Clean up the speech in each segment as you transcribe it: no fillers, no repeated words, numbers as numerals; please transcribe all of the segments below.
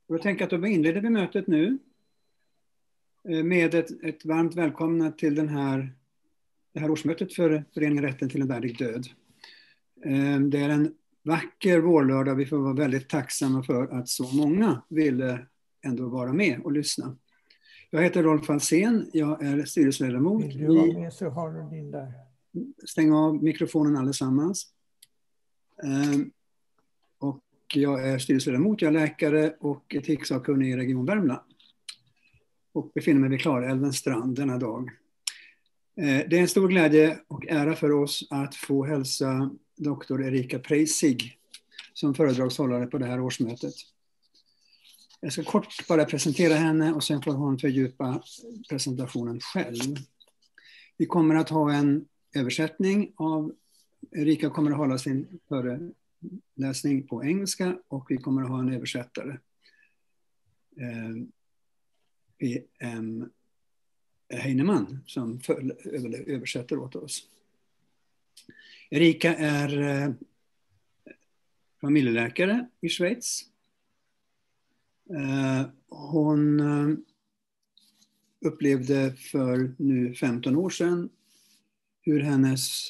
Och jag tänker att då inleder vi mötet nu med ett varmt välkomna till det här årsmötet för Föreningen Rätten till en värdig död. Det är en vacker vårlördag. Vi får vara väldigt tacksamma för att så många ville ändå vara med och lyssna. Jag heter Rolf Alsen, jag är styrelseledamot. Vill du vara med så har du din där. Stäng av mikrofonen allesammans. Och jag är styrelseledamot, jag är läkare och etiksakkunnig i Region Värmland. Och befinner mig vid Klarälvens strand denna dag. Det är en stor glädje och ära för oss att få hälsa doktor Erika Preissig som föredragshållare på det här årsmötet. Jag ska kort bara presentera henne och sen får hon fördjupa presentationen själv. Vi kommer att ha en översättning av Erika kommer att hålla sin föreläsning på engelska och vi kommer att ha en översättare. PM Heinemann som översätter åt oss. Erika är familjeläkare i Schweiz. Hon upplevde för nu 15 år sedan hur hennes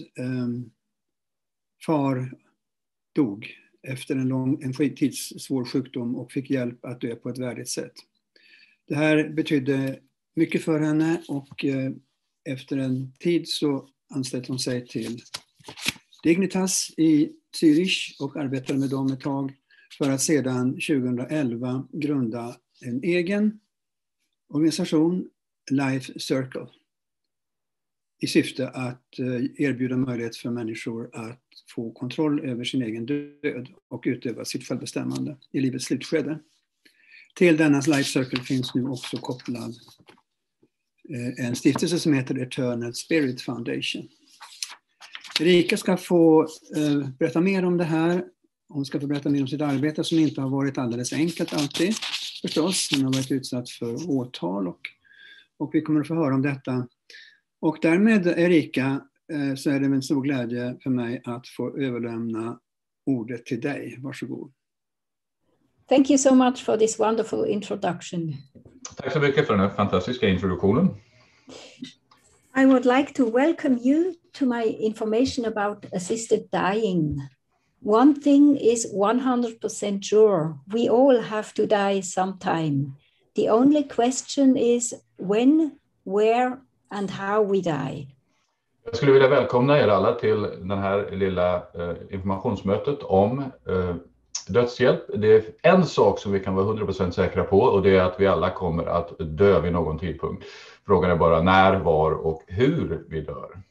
far dog efter en svår sjukdom och fick hjälp att dö på ett värdigt sätt. Det här betydde mycket för henne och efter en tid så anslöt hon sig till Dignitas i Zürich och arbetade med dem ett tag för att sedan 2011 grunda en egen organisation, Life Circle, i syfte att erbjuda möjlighet för människor att få kontroll över sin egen död och utöva sitt självbestämmande i livets slutskede. Till denna Life Circle finns nu också kopplad en stiftelse som heter Eternal Spirit Foundation. Erika ska få berätta mer om det här. Hon ska få berätta mer om sitt arbete som inte har varit alldeles enkelt alltid förstås. Hon har varit utsatt för åtal och vi kommer att få höra om detta. Och därmed Erika så är det en stor glädje för mig att få överlämna ordet till dig. Varsågod. Thank you so much for this wonderful introduction. Tack så mycket för den här fantastiska introduktionen. I would like to welcome you to my information about assisted dying. One thing is 100% sure. We all have to die sometime. The only question is when, where and how we die. Jag skulle vilja välkomna er alla till den här lilla informationsmötet om dödshjälp. Det är en sak som vi kan vara 100% säkra på och det är att vi alla kommer att dö vid någon tidpunkt. Frågan är bara när, var och hur vi dör.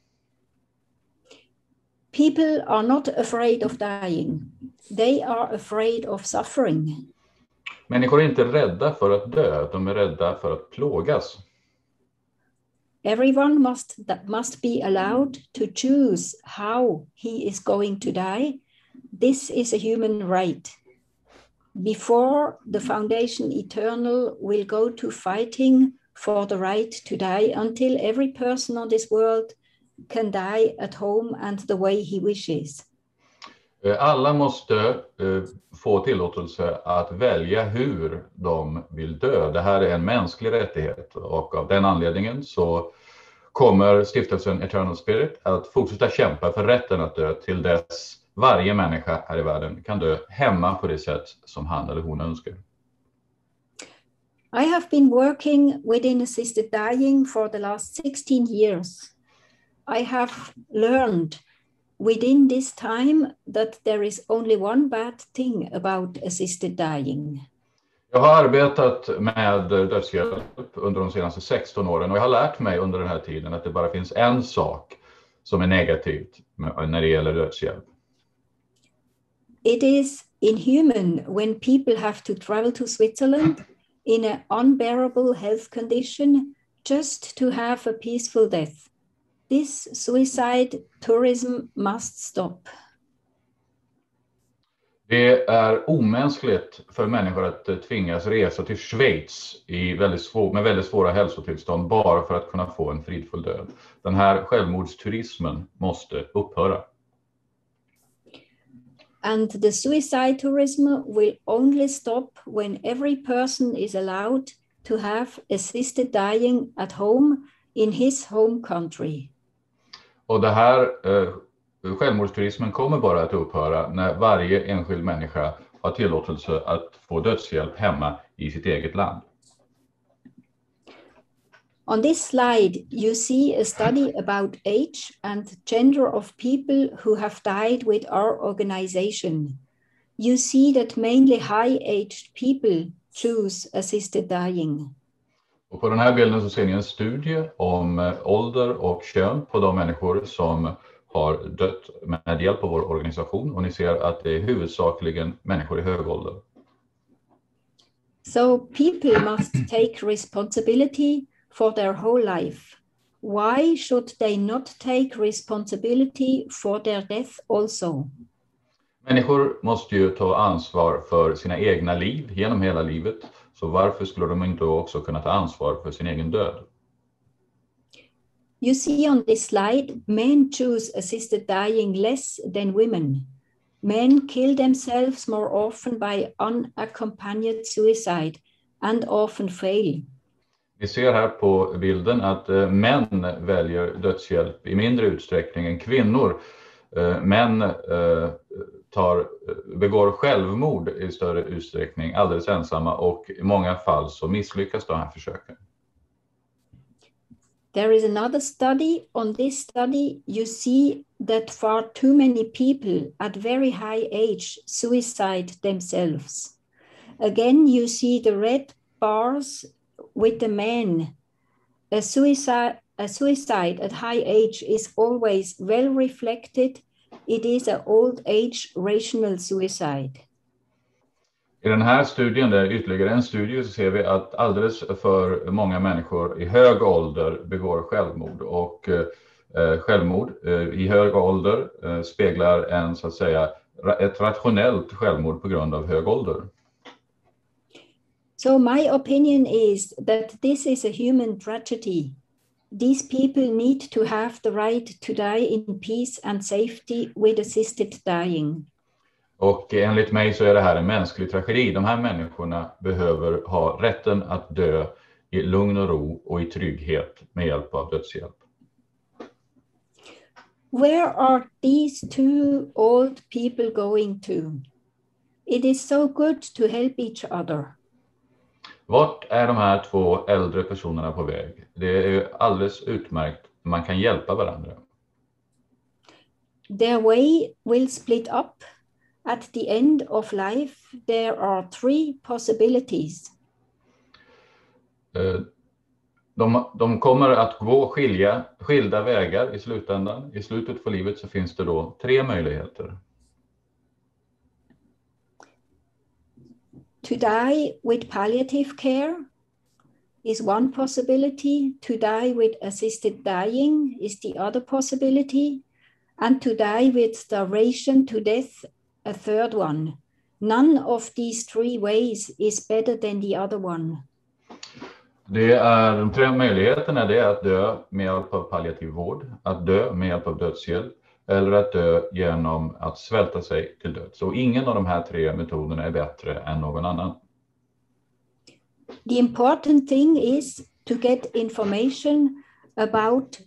People are not afraid of dying. They are afraid of suffering. Människor är inte rädda för att dö, de är rädda för att plågas. Everyone must be allowed to choose how he is going to die. This is a human right. Before the Foundation Eternal will go to fighting for the right to die until every person on this world can die at home and the way he wishes. Alla måste få tillåtelse att välja hur de vill dö. Det här är en mänsklig rättighet och av den anledningen så kommer stiftelsen Eternal Spirit att fortsätta kämpa för rätten att dö till dess varje människa här i världen kan dö hemma på det sätt som han eller hon önskar. I have been working within assisted dying for the last 16 years. I have learned within this time that there is only one bad thing about assisted dying. Jag har arbetat med dödshjälp under de senaste 16 åren och jag har lärt mig under den här tiden att det bara finns en sak som är negativt när det gäller dödshjälp. It is inhuman when people have to travel to Switzerland in an unbearable health condition just to have a peaceful death. This suicide tourism must stop. Det är omänskligt för människor att tvingas resa till Schweiz med väldigt svåra hälsotillstånd bara för att kunna få en fridfull död. Den här självmordsturismen måste upphöra. And the suicide tourism will only stop when every person is allowed to have assisted dying at home in his home country. Och det här självmordsturismen kommer bara att upphöra när varje enskild människa har tillåtelse att få dödshjälp hemma i sitt eget land. On this slide, you see a study about age and gender of people who have died with our organization. You see that mainly high-aged people choose assisted dying. Och på den här bilden så ser ni en studie om ålder och kön på de människor som har dött med hjälp av vår organisation. Och ni ser att det är huvudsakligen människor i hög ålder. So people must take responsibility for their whole life. Why should they not take responsibility for their death also? Människor måste ju ta ansvar för sina egna liv genom hela livet. Så varför skulle de inte också kunna ta ansvar för sin egen död? You see on this slide, men choose assisted dying less than women. Men kill themselves more often by unaccompanied suicide and often fail. Vi ser här på bilden att män väljer dödshjälp i mindre utsträckning än kvinnor. Män begår självmord i större utsträckning alldeles ensamma och i många fall så misslyckas de här försöken. There is another study. On this study, you see that far too many people at very high age suicide themselves. Again, you see the red bars with the men. A suicide at high age is always well reflected. It is an old age rational suicide. I den här studien, där ytterligare en studie, så ser vi att alldeles för många människor i hög ålder begår självmord. Och självmord i hög ålder speglar en, så att säga, ett rationellt självmord på grund av hög ålder. So my opinion is that this is a human tragedy. These people need to have the right to die in peace and safety with assisted dying. Och enligt mig så är det här en mänsklig tragedi. De här människorna behöver ha rätten att dö i lugn och ro och i trygghet med hjälp av dödshjälp. Where are these two old people going to? It is so good to help each other. Vart är de här två äldre personerna på väg? Det är alldeles utmärkt. Man kan hjälpa varandra. Their way will split up. At the end of life, there are three possibilities. De kommer att gå skilda vägar i slutändan. I slutet på livet så finns det då 3 möjligheter. To die with palliative care is one possibility. To die with assisted dying is the other possibility. And to die with starvation to death, a third one. None of these 3 ways is better than the other one. Det är de 3 möjligheterna, det är att dö med hjälp av palliativ vård, att dö med hjälp av dödshjälp eller att dö genom att svälta sig till döds. Så ingen av de här 3 metoderna är bättre än någon annan. The important thing is to get information about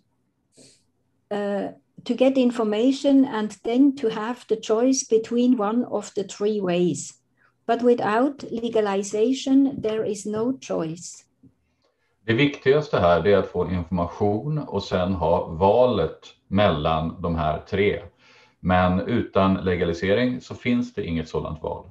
and then to have the choice between one of the 3 ways. But without legalization, there is no choice. Det viktigaste här är att få information och sen ha valet mellan de här 3. Men utan legalisering så finns det inget sådant val.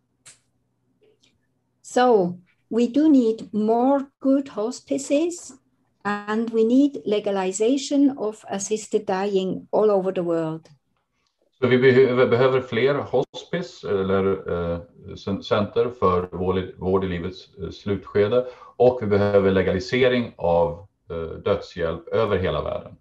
So we do need more good hospices and we need legalization of assisted dying all over the world. Så vi behöver fler hospice eller center för vård i livets slutskede och vi behöver legalisering av dödshjälp över hela världen.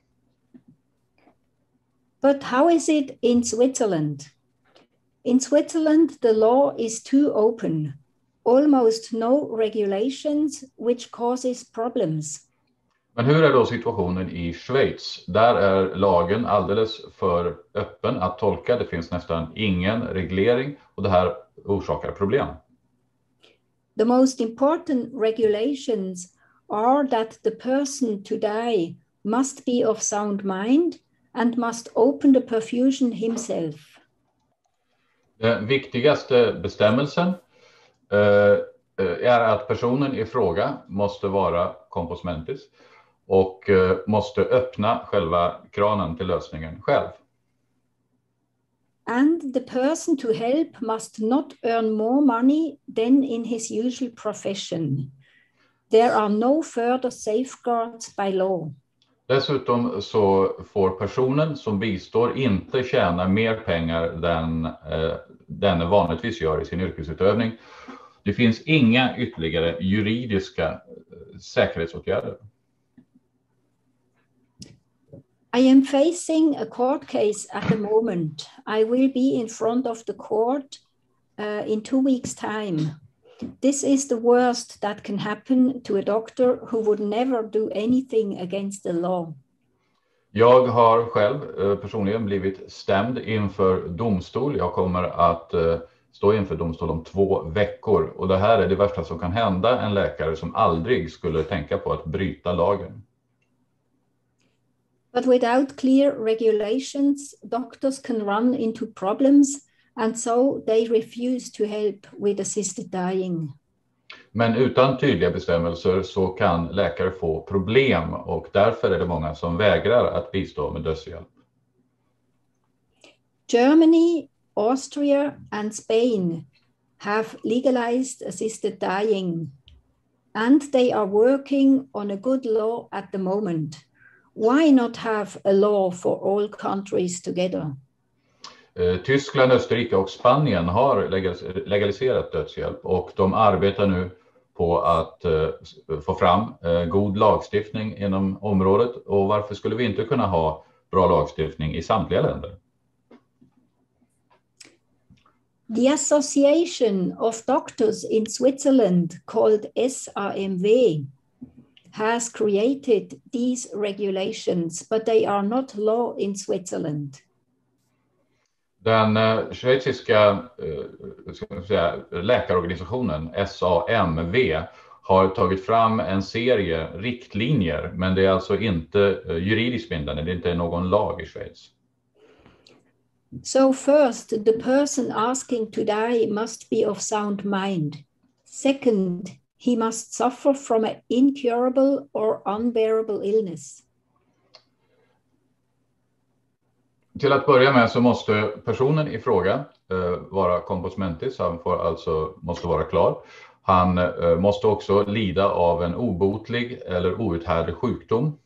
But how is it in Switzerland? In Switzerland, the law is too open. Almost no regulations, which causes problems. Men hur är då situationen i Schweiz? Där är lagen alldeles för öppen att tolka. Det finns nästan ingen reglering och det här orsakar problem. The most important regulations are that the person to die must be of sound mind and must open the perfusion himself. Den viktigaste bestämmelsen är att personen i fråga måste vara compos mentis och måste öppna själva kranen till lösningen själv. And the person to help must not earn more money than in his usual profession. There are no further safeguards by law. Dessutom så får personen som bistår inte tjäna mer pengar än den vanligtvis gör i sin yrkesutövning. Det finns inga ytterligare juridiska säkerhetsåtgärder. I am facing a court case at the moment. I will be in front of the court in 2 weeks' time. This is the worst that can happen to a doctor who would never do anything against the law. Jag har själv personligen blivit stämd inför domstol. Jag kommer att stå inför domstol om 2 veckor. Och det här är det värsta som kan hända en läkare som aldrig skulle tänka på att bryta lagen. But without clear regulations, doctors can run into problems, and so they refuse to help with assisted dying. Men utan tydliga bestämmelser så kan läkare få problem och därför är det många som vägrar att bistå med dödshjälp. Germany, Austria and Spain have legalized assisted dying, and they are working on a good law at the moment. Why not have a law for all countries together? Tyskland, Österrike och Spanien har legaliserat dödshjälp och de arbetar nu på att få fram god lagstiftning inom området. Och varför skulle vi inte kunna ha bra lagstiftning i samtliga länder? The Association of Doctors in Switzerland, called SAMV, has created these regulations, but they are not law in Switzerland. Den schweiziska läkarorganisationen SAMV har tagit fram en serie riktlinjer, men det är alltså inte juridiskt bindande, det är inte någon lag i Schweiz. So first, the person asking to die must be of sound mind. Second, he must suffer from an incurable or unbearable illness. Till att börja med så måste personen i fråga vara compos mentis, han måste vara klar. Han måste också lida av en obotlig eller outhärdlig sjukdom.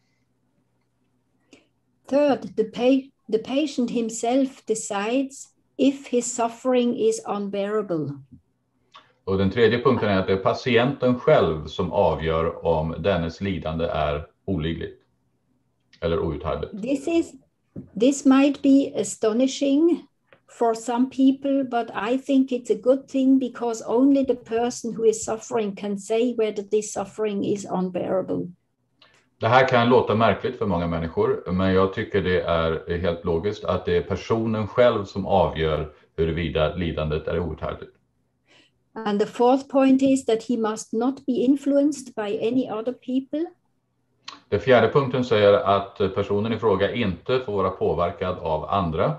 Third, the patient himself decides if his suffering is unbearable. Och den tredje punkten är att det är patienten själv som avgör om dennes lidande är olidligt eller outhärdligt. This might be astonishing for some people, but I think it's a good thing because only the person who is suffering can say whether this suffering is unbearable. Det här kan låta märkligt för många människor, men jag tycker det är helt logiskt att det är personen själv som avgör huruvida lidandet är outhärdligt. And the fourth point is that he must not be influenced by any other people. Den fjärde punkten säger att personen i fråga inte får vara påverkad av andra.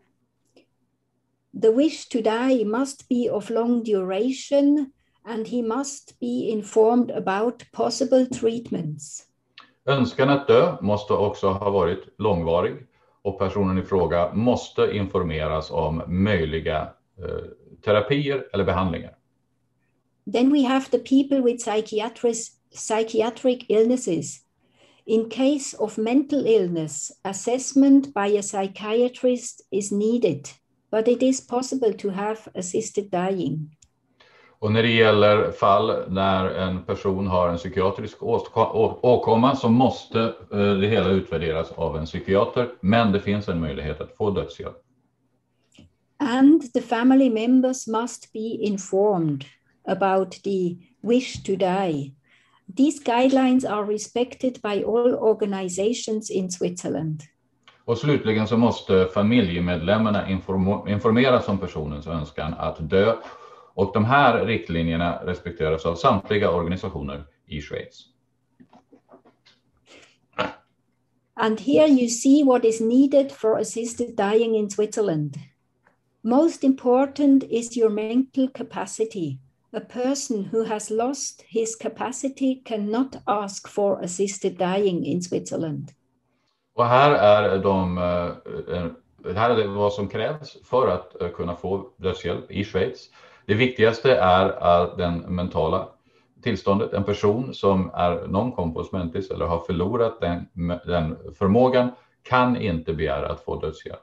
The wish to die must be of long duration and he must be informed about possible treatments. Önskan att dö måste också ha varit långvarig och personen i fråga måste informeras om möjliga terapier eller behandlingar. Then we have the people with psychiatric illnesses. In case of mental illness, assessment by a psychiatrist is needed, but it is possible to have assisted dying. Och när det gäller fall när en person har en psykiatrisk åkomma så måste det hela utvärderas av en psykiater, men det finns en möjlighet att få dödshjälp. And the family members must be informed about the wish to die. These guidelines are respected by all organizations in Switzerland. Och slutligen så måste familjemedlemmarna informeras om personens önskan att dö. Och de här riktlinjerna respekteras av samtliga organisationer i Schweiz. And here you see what is needed for assisted dying in Switzerland. Most important is your mental capacity. A person who has lost his capacity cannot ask for assisted dying in Switzerland. Och här är vad som krävs för att kunna få dödshjälp i Schweiz. Det viktigaste är att den mentala tillståndet, en person som är non-compos mentis eller har förlorat den förmågan, kan inte begära att få dödshjälp.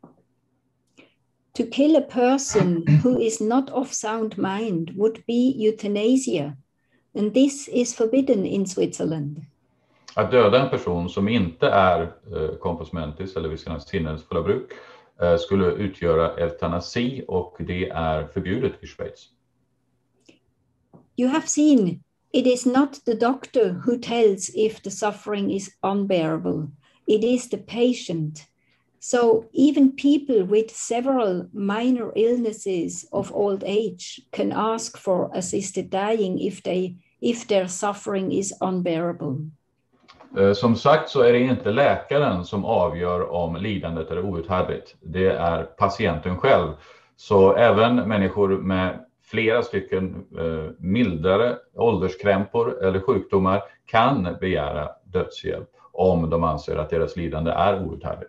To kill a person who is not of sound mind would be euthanasia, and this is forbidden in Switzerland. Att döda en person som inte är compos mentis eller vid sina sinnens fulla bruk skulle utgöra eutanasi, och det är förbjudet i Schweiz. You have seen, it is not the doctor who tells if the suffering is unbearable. It is the patient. So even people with several minor illnesses of old age can ask for assisted dying if their suffering is unbearable. Som sagt så är det inte läkaren som avgör om lidandet är outhärdligt. Det är patienten själv. Så även människor med flera stycken mildare ålderskrämpor eller sjukdomar kan begära dödshjälp om de anser att deras lidande är outhärdligt.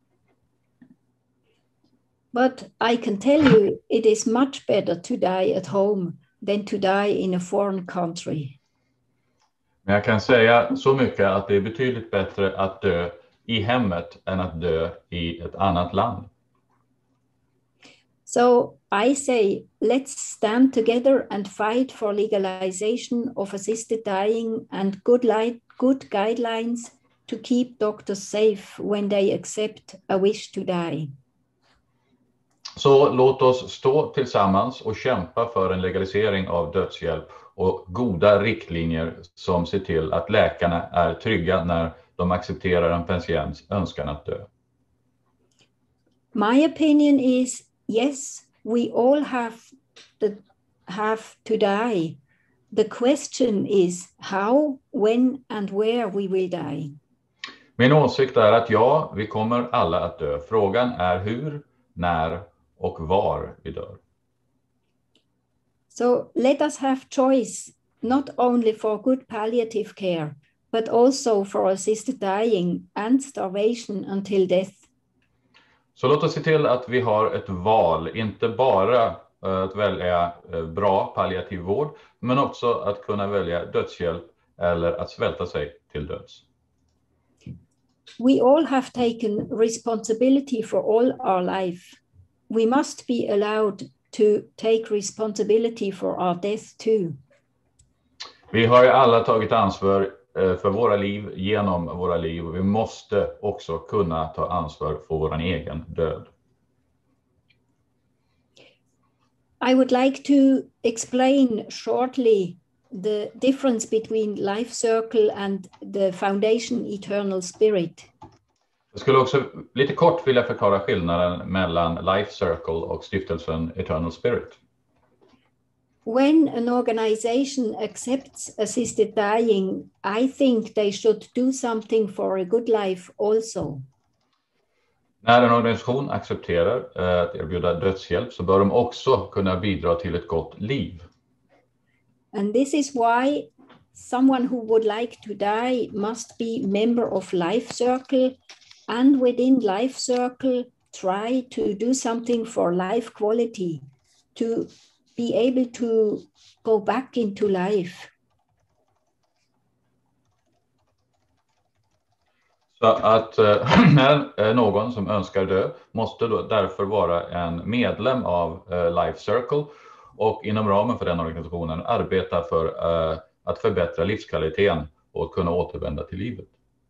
But I can tell you it is much better to die at home than to die in a foreign country. Men jag kan säga så mycket att det är betydligt bättre att dö i hemmet än att dö i ett annat land. So I say, let's stand together and fight for legalization of assisted dying and good guidelines to keep doctors safe when they accept a wish to die. Så låt oss stå tillsammans och kämpa för en legalisering av dödshjälp och goda riktlinjer som ser till att läkarna är trygga när de accepterar en patients önskan att dö. My opinion is, yes, we all have to die. The question is how, when and where we will die. Min åsikt är att ja, vi kommer alla att dö. Frågan är hur, när och var vi dör. So let us have choice, not only for good palliative care, but also for assisted dying and starvation until death. Så låt oss se till att vi har ett val, inte bara att välja bra palliativ vård, men också att kunna välja dödshjälp eller att svälta sig till döds. We all have taken responsibility for all our life. We must be allowed to take responsibility for our death too. Vi har ju alla tagit ansvar för våra liv genom våra liv, och vi måste också kunna ta ansvar för vår egen död. I would like to explain shortly the difference between Life Circle and the Foundation Eternal Spirit. Jag skulle också lite kort vilja förklara skillnaden mellan Life Circle och stiftelsen Eternal Spirit. When an organization accepts assisted dying, I think they should do something for a good life also. När en organisation accepterar att erbjuda dödshjälp så bör de också kunna bidra till ett gott liv. And this is why someone who would like to die must be member of Life Circle, and within Life Circle try to do something for life quality, to be able to go back into life. Så att någon som önskar dö måste då därför vara en medlem av Life Circle och inom ramen för den organisationen arbeta för att förbättra livskvaliteten och kunna återvända till livet.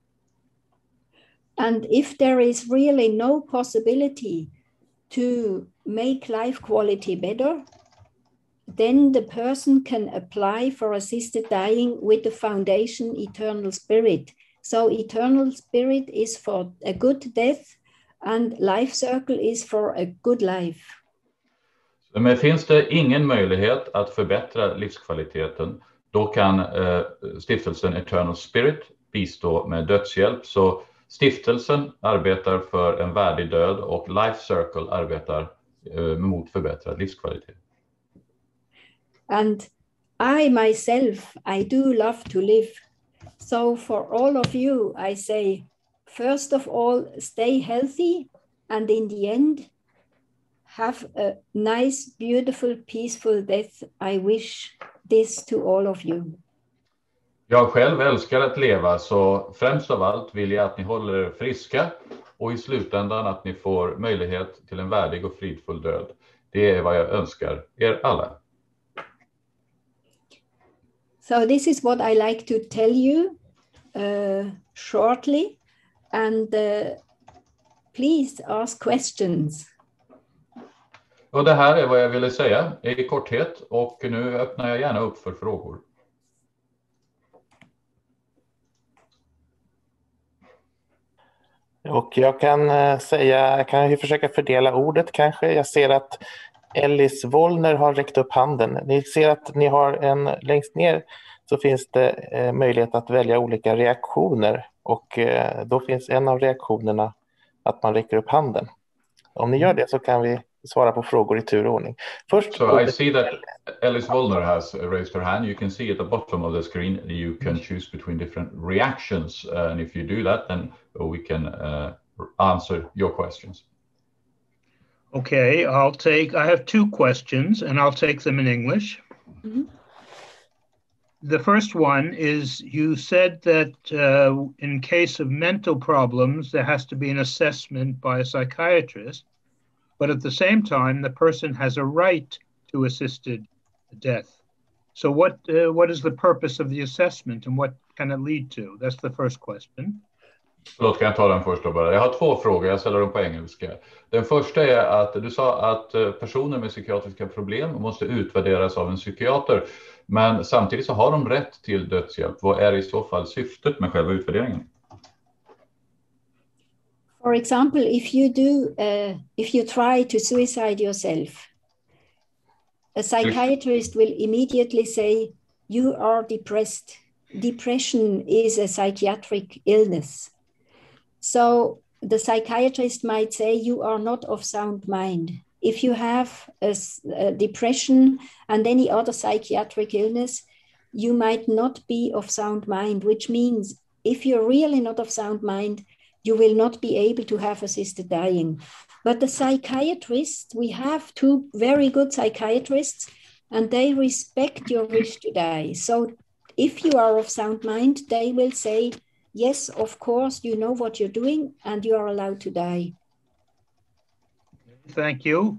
And if there is really no possibility to make life quality better, then the person can apply for assisted dying with the foundation Eternal Spirit. So Eternal Spirit is for a good death and Life Circle is for a good life. Men finns det ingen möjlighet att förbättra livskvaliteten, då kan stiftelsen Eternal Spirit bistå med dödshjälp. Så stiftelsen arbetar för en värdig död och Life Circle arbetar mot förbättrad livskvalitet. And I myself, I do love to live. So for all of you, I say, first of all, stay healthy, and in the end, have a nice, beautiful, peaceful death. I wish this to all of you. Jag själv älskar att leva, så främst av allt vill jag att ni håller er friska och i slutändan att ni får möjlighet till en värdig och fridfull död. Det är vad jag önskar er alla. So this is what I like to tell you shortly, and please ask questions. Och det här är vad jag ville säga i korthet, och nu öppnar jag gärna upp för frågor. Och jag kan ju försöka fördela ordet kanske. Jag ser att Ellis Wollner har räckt upp handen. Ni ser att ni har längst ner så finns det möjlighet att välja olika reaktioner. Och då finns en av reaktionerna att man räcker upp handen. Om ni gör det så kan vi svara på frågor i tur och ordning. Först, so I see that Ellis Wollner has raised her hand. You can see at the bottom of the screen you can choose between different reactions, and if you do that then we can answer your questions. Okay, I have two questions and I'll take them in English. Mm-hmm. The first one is, you said that in case of mental problems, there has to be an assessment by a psychiatrist, but at the same time, the person has a right to assisted death. So what is the purpose of the assessment and what can it lead to? That's the first question. Förlåt, kan jag ta den först då bara? Jag har två frågor, jag ställer dem på engelska. Den första är att du sa att personer med psykiatriska problem måste utvärderas av en psykiater, men samtidigt så har de rätt till dödshjälp. Vad är i så fall syftet med själva utvärderingen? For example, if you try to suicide yourself, a psychiatrist will immediately say you are depressed. Depression is a psychiatric illness. So the psychiatrist might say you are not of sound mind. If you have a depression and any other psychiatric illness, you might not be of sound mind, which means if you're really not of sound mind, you will not be able to have assisted dying. But the psychiatrists, we have two very good psychiatrists, and they respect your wish to die. So if you are of sound mind, they will say, yes, of course, you know what you're doing and you are allowed to die. Thank you.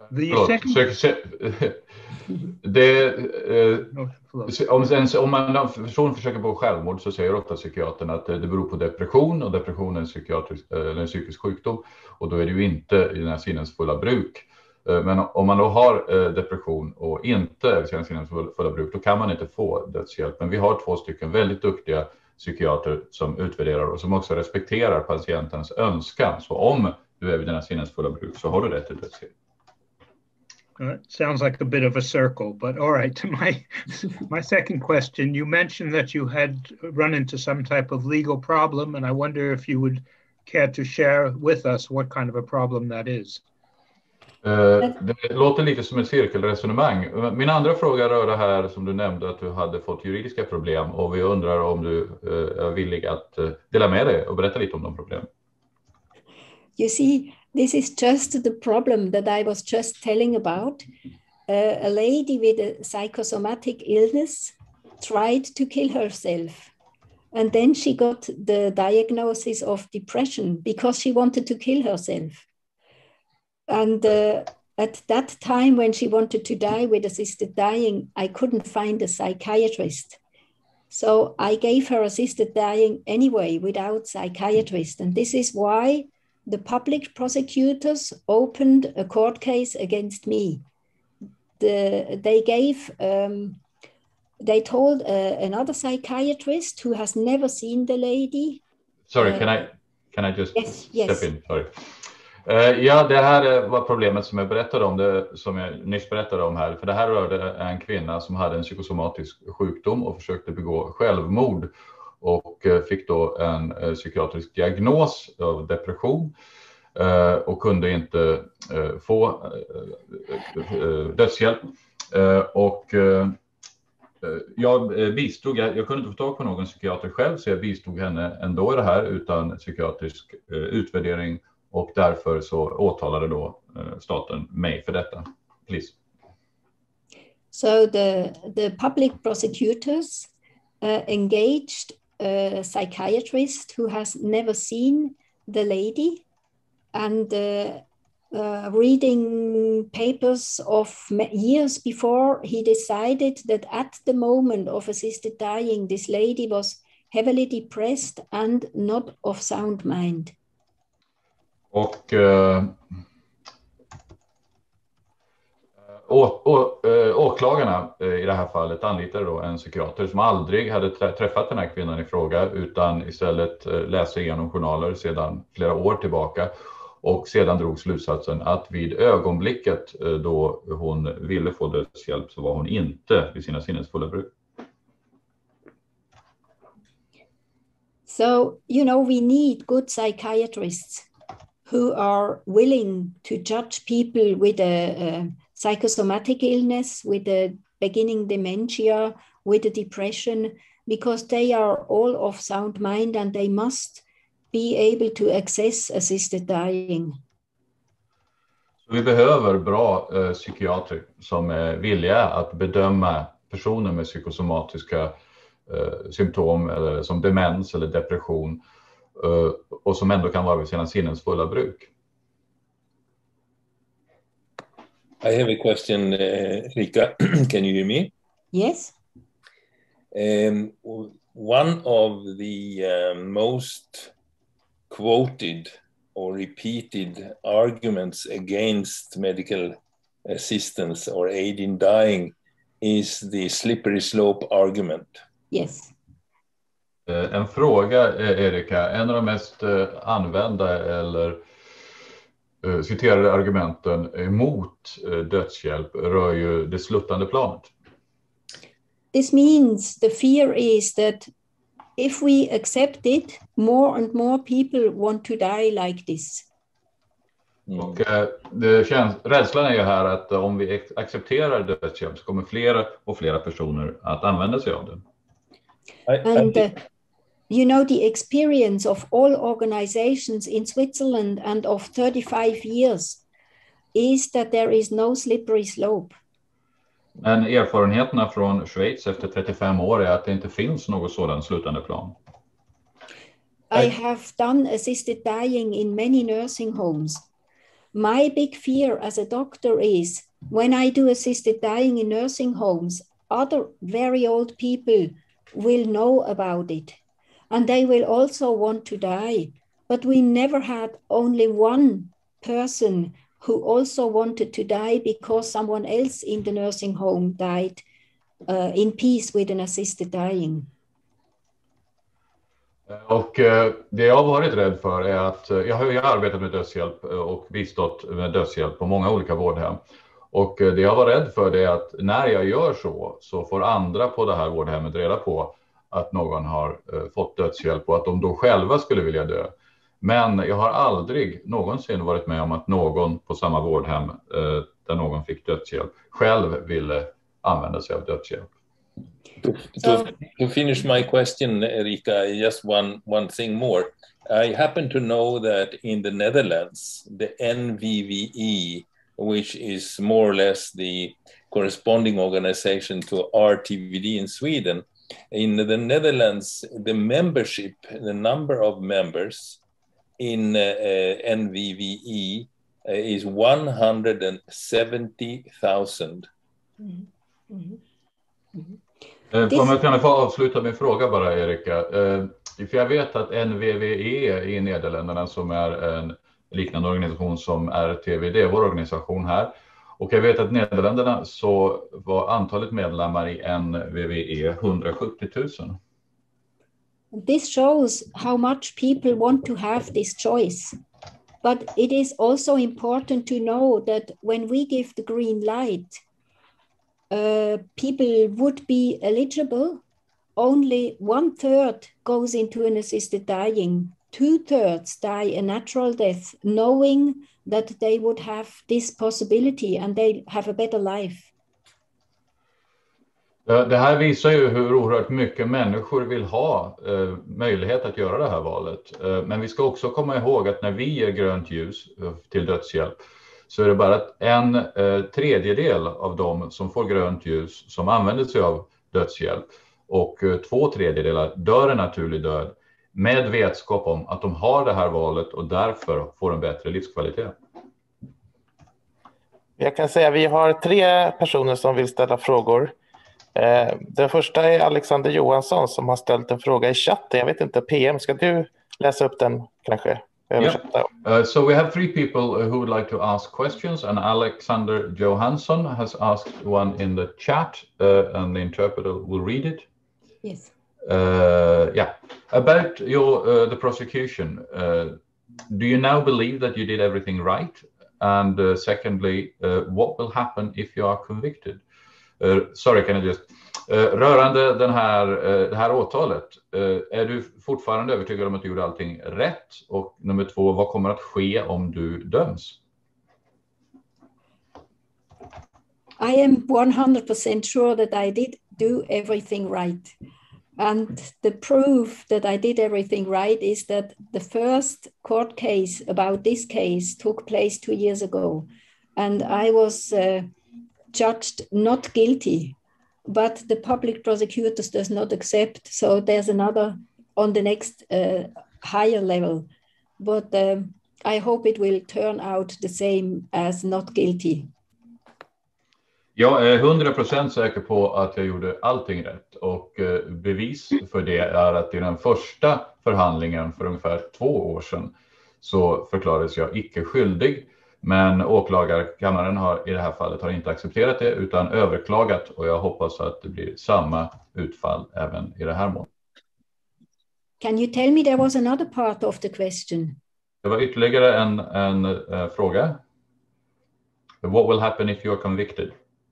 Om man person försöker på självmord så säger ofta psykiatern att det beror på depression, och depression är en psykisk sjukdom, och då är det ju inte i den här sinnesfulla bruk. Men om man då har depression och inte sinnesfulla bruk, då kan man inte få dödshjälp. Men vi har 2 stycken väldigt duktiga psykiater som utvärderar och som också respekterar patientens önskan. Så om du är vid dina sinnesfulla bruk så har du rätt till dödshjälp. Sounds like a bit of a circle, but all right. My second question, you mentioned that you had run into some type of legal problem, and I wonder if you would care to share with us what kind of a problem that is. Det låter lite som ett cirkelresonemang. Min andra fråga rör det här som du nämnde, att du hade fått juridiska problem, och vi undrar om du är villig att dela med dig och berätta lite om de problemen. You see, this is just the problem that I was just telling about. A lady with a psychosomatic illness tried to kill herself. And then she got the diagnosis of depression because she wanted to kill herself. And at that time, when she wanted to die with assisted dying, I couldn't find a psychiatrist. So I gave her assisted dying anyway without psychiatrist. And this is why the public prosecutors opened a court case against me. they told another psychiatrist who has never seen the lady. Sorry, can I just yes. step in? Sorry. Ja, det här var problemet som jag berättade om, det som jag nyss berättade om här. För det här rörde en kvinna som hade en psykosomatisk sjukdom och försökte begå självmord. Och fick då en psykiatrisk diagnos av depression. Och kunde inte få dödshjälp. Och jag kunde inte få tag på någon psykiater själv, så jag bistod henne ändå i det här utan psykiatrisk utvärdering. Och därför så åtalade då staten mig för detta. Please. So the public prosecutors engaged a psychiatrist who has never seen the lady, and reading papers of years before, he decided that at the moment of assisted dying, this lady was heavily depressed and not of sound mind. Och åklagarna i det här fallet anlitade då en psykiater som aldrig hade träffat den här kvinnan i fråga, utan istället läste igenom journaler sedan flera år tillbaka, och sedan drog slutsatsen att vid ögonblicket då hon ville få dödshjälp så var hon inte vid sina sinnesfulla bruk. So, we need good psychiatrists who are willing to judge people with a psychosomatic illness, with a beginning dementia, with a depression, because they are all of sound mind and they must be able to access assisted dying. Vi behöver bra psykiatrer som är villiga att bedöma personer med psykosomatiska symptom, eller som demens eller depression, och som ändå kan vara vid sina sinnesfulla bruk. I have a question, Rika. Can you hear me? Yes. One of the most quoted or repeated arguments against medical assistance or aid in dying is the slippery slope argument. Yes. En fråga, Erika. En av de mest använda eller citerade argumenten emot dödshjälp rör ju det sluttande planet. This means the fear is that if we accept it, more and more people want to die like this. Och rädslan är ju här att om vi accepterar dödshjälp så kommer flera och flera personer att använda sig av det. And the experience of all organizations in Switzerland and of 35 years is that there is no slippery slope. Men erfarenheterna från Schweiz efter 35 år är att det inte finns något sådant slutande plan. I have done assisted dying in many nursing homes. My big fear as a doctor is when I do assisted dying in nursing homes, other very old people will know about it. And they will also want to die. But we never had only one person who also wanted to die because someone else in the nursing home died in peace with an assisted dying. Och det jag har varit rädd för är att jag har arbetat med dödshjälp och bistått med dödshjälp på många olika vårdhem. Och det jag var rädd för det är att när jag gör så får andra på det här vårdhemmet reda på att någon har fått dödshjälp och att de då själva skulle vilja dö. Men jag har aldrig någonsin varit med om att någon på samma vårdhem där någon fick dödshjälp själv ville använda sig av dödshjälp. To finish my question, Erika, just one thing more. I happen to know that in the Netherlands, the NVVE, which is more or less the corresponding organization to RTVD in Sweden, in the Netherlands, the membership, the number of members in NVVE is 170,000. Om jag kan få avsluta min fråga bara, Erika. För jag vet att NVVE i Nederländerna, som är en liknande organisation som RTVD, vår organisation här, Och jag vet att i Nederländerna så var antalet medlemmar i NVVE 170 000. This shows how much people want to have this choice. But it is also important to know that when we give the green light, people would be eligible. Only 1/3 goes into an assisted dying. 2/3 die a natural death, knowing that they would have this possibility and they have a better life. Det här visar ju hur oerhört mycket människor vill ha möjlighet att göra det här valet. Men vi ska också komma ihåg att när vi ger grönt ljus till dödshjälp så är det bara en tredjedel av dem som får grönt ljus som använder sig av dödshjälp. Och 2/3 dör en naturlig död med vetskap om att de har det här valet och därför får en bättre livskvalitet. Jag kan säga att vi har 3 personer som vill ställa frågor. Den första är Alexander Johansson som har ställt en fråga i chatten. Jag vet inte, PM, ska du läsa upp den kanske? So we have 3 people who would like to ask questions, and Alexander Johansson has asked one in the chat, and the interpreter will read it. Yes. About the prosecution, do you now believe that you did everything right? And secondly, what will happen if you are convicted? Rörande det här åtalet, är du fortfarande övertygad om att du gjorde allting rätt? Och nummer 2, vad kommer att ske om du döms? I am 100% sure that I did do everything right. And the proof that I did everything right is that the first court case about this case took place 2 years ago. And I was judged not guilty, but the public prosecutors does not accept. So there's another on the next higher level. But I hope it will turn out the same as not guilty. Jag är 100% säker på att jag gjorde allting rätt, och bevis för det är att i den första förhandlingen för ungefär 2 år sedan så förklarades jag icke skyldig, men åklagarkammaren har i det här fallet inte accepterat det utan överklagat, och jag hoppas att det blir samma utfall även i det här målet. Can you tell me, there was another part of the question? Det var ytterligare en fråga. What will happen if you are convicted?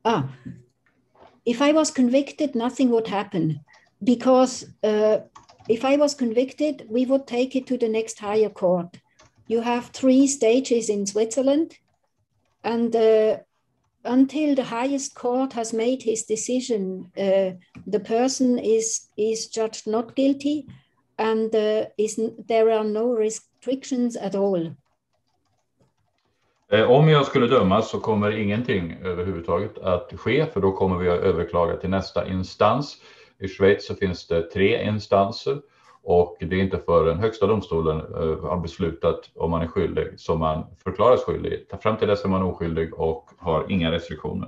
If I was convicted, nothing would happen, because if I was convicted, we would take it to the next higher court. You have 3 stages in Switzerland, and until the highest court has made his decision, the person is judged not guilty, and there are no restrictions at all. Om jag skulle dömas så kommer ingenting överhuvudtaget att ske, för då kommer vi att överklaga till nästa instans. I Schweiz så finns det 3 instanser, och det är inte förrän högsta domstolen har beslutat om man är skyldig som man förklaras skyldig. Fram till dess är man oskyldig och har inga restriktioner.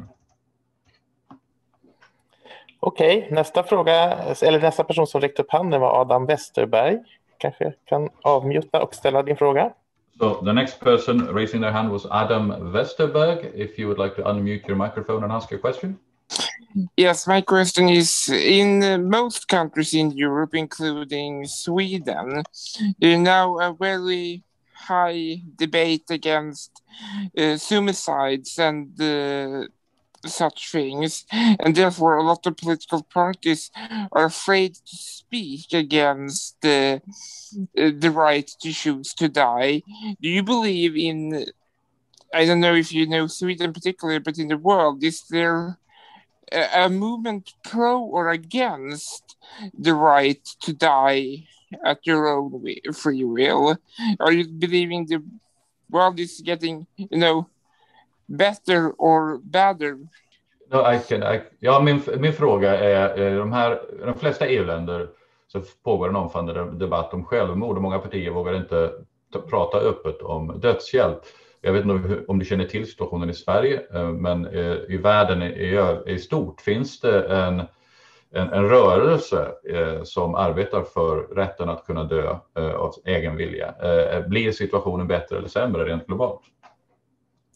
Okej, nästa fråga, eller nästa person som räckte upp handen var Adam Westerberg. Kanske kan avmuta och ställa din fråga. So the next person raising their hand was Adam Westerberg. If you would like to unmute your microphone and ask your question. Yes, my question is, in most countries in Europe, including Sweden, there is now a very high debate against suicides and such things, and therefore a lot of political parties are afraid to speak against the right to choose to die. Do you believe in, I don't know if you know Sweden particularly, but in the world, is there a movement pro or against the right to die at your own free will? Are you believing the world is getting, better or better? No, min fråga är, de flesta EU-länder så pågår en omfattande debatt om självmord, och många partier vågar inte prata öppet om dödshjälp. Jag vet inte om du känner till situationen i Sverige, men i världen i stort finns det en rörelse som arbetar för rätten att kunna dö av egen vilja. Blir situationen bättre eller sämre rent globalt?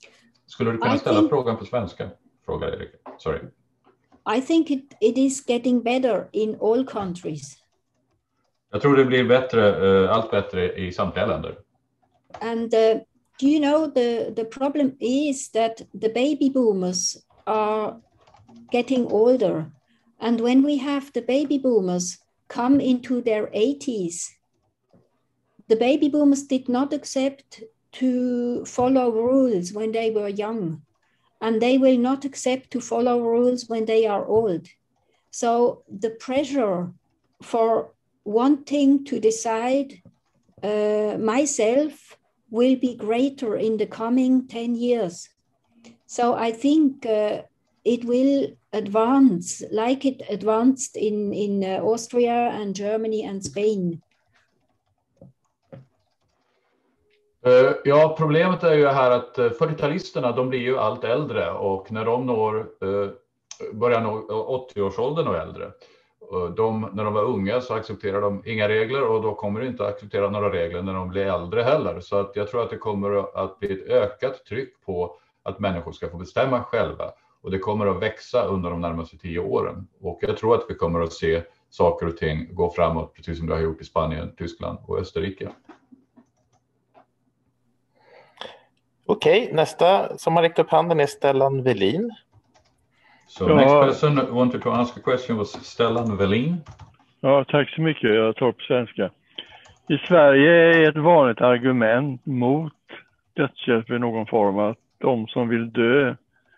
Skulle du kunna ställa frågan på svenska? Frågar Erika. Sorry. I think it is getting better in all countries. Jag tror det blir bättre, allt bättre i samtliga länder. And do you know the problem is that the baby boomers are getting older. And when we have the baby boomers come into their 80s, the baby boomers did not accept to follow rules when they were young. And they will not accept to follow rules when they are old. So the pressure for wanting to decide myself will be greater in the coming 10 years. So I think it will advance like it advanced in Austria and Germany and Spain. Ja, problemet är ju här att 40-talisterna, de blir ju allt äldre, och när de börjar nå 80-årsåldern och äldre, när de var unga så accepterar de inga regler, och då kommer de inte att acceptera några regler när de blir äldre heller. Så att jag tror att det kommer att bli ett ökat tryck på att människor ska få bestämma själva, och det kommer att växa under de närmaste 10 åren. Och jag tror att vi kommer att se saker och ting gå framåt, precis som det har gjort i Spanien, Tyskland och Österrike. Okej, nästa som har räckt upp handen är Stellan Velin. So next person wanted to ask a question was Stellan Velin. Ja, tack så mycket. Jag tar på svenska. I Sverige är ett vanligt argument mot dödshjälp i någon form att de som vill dö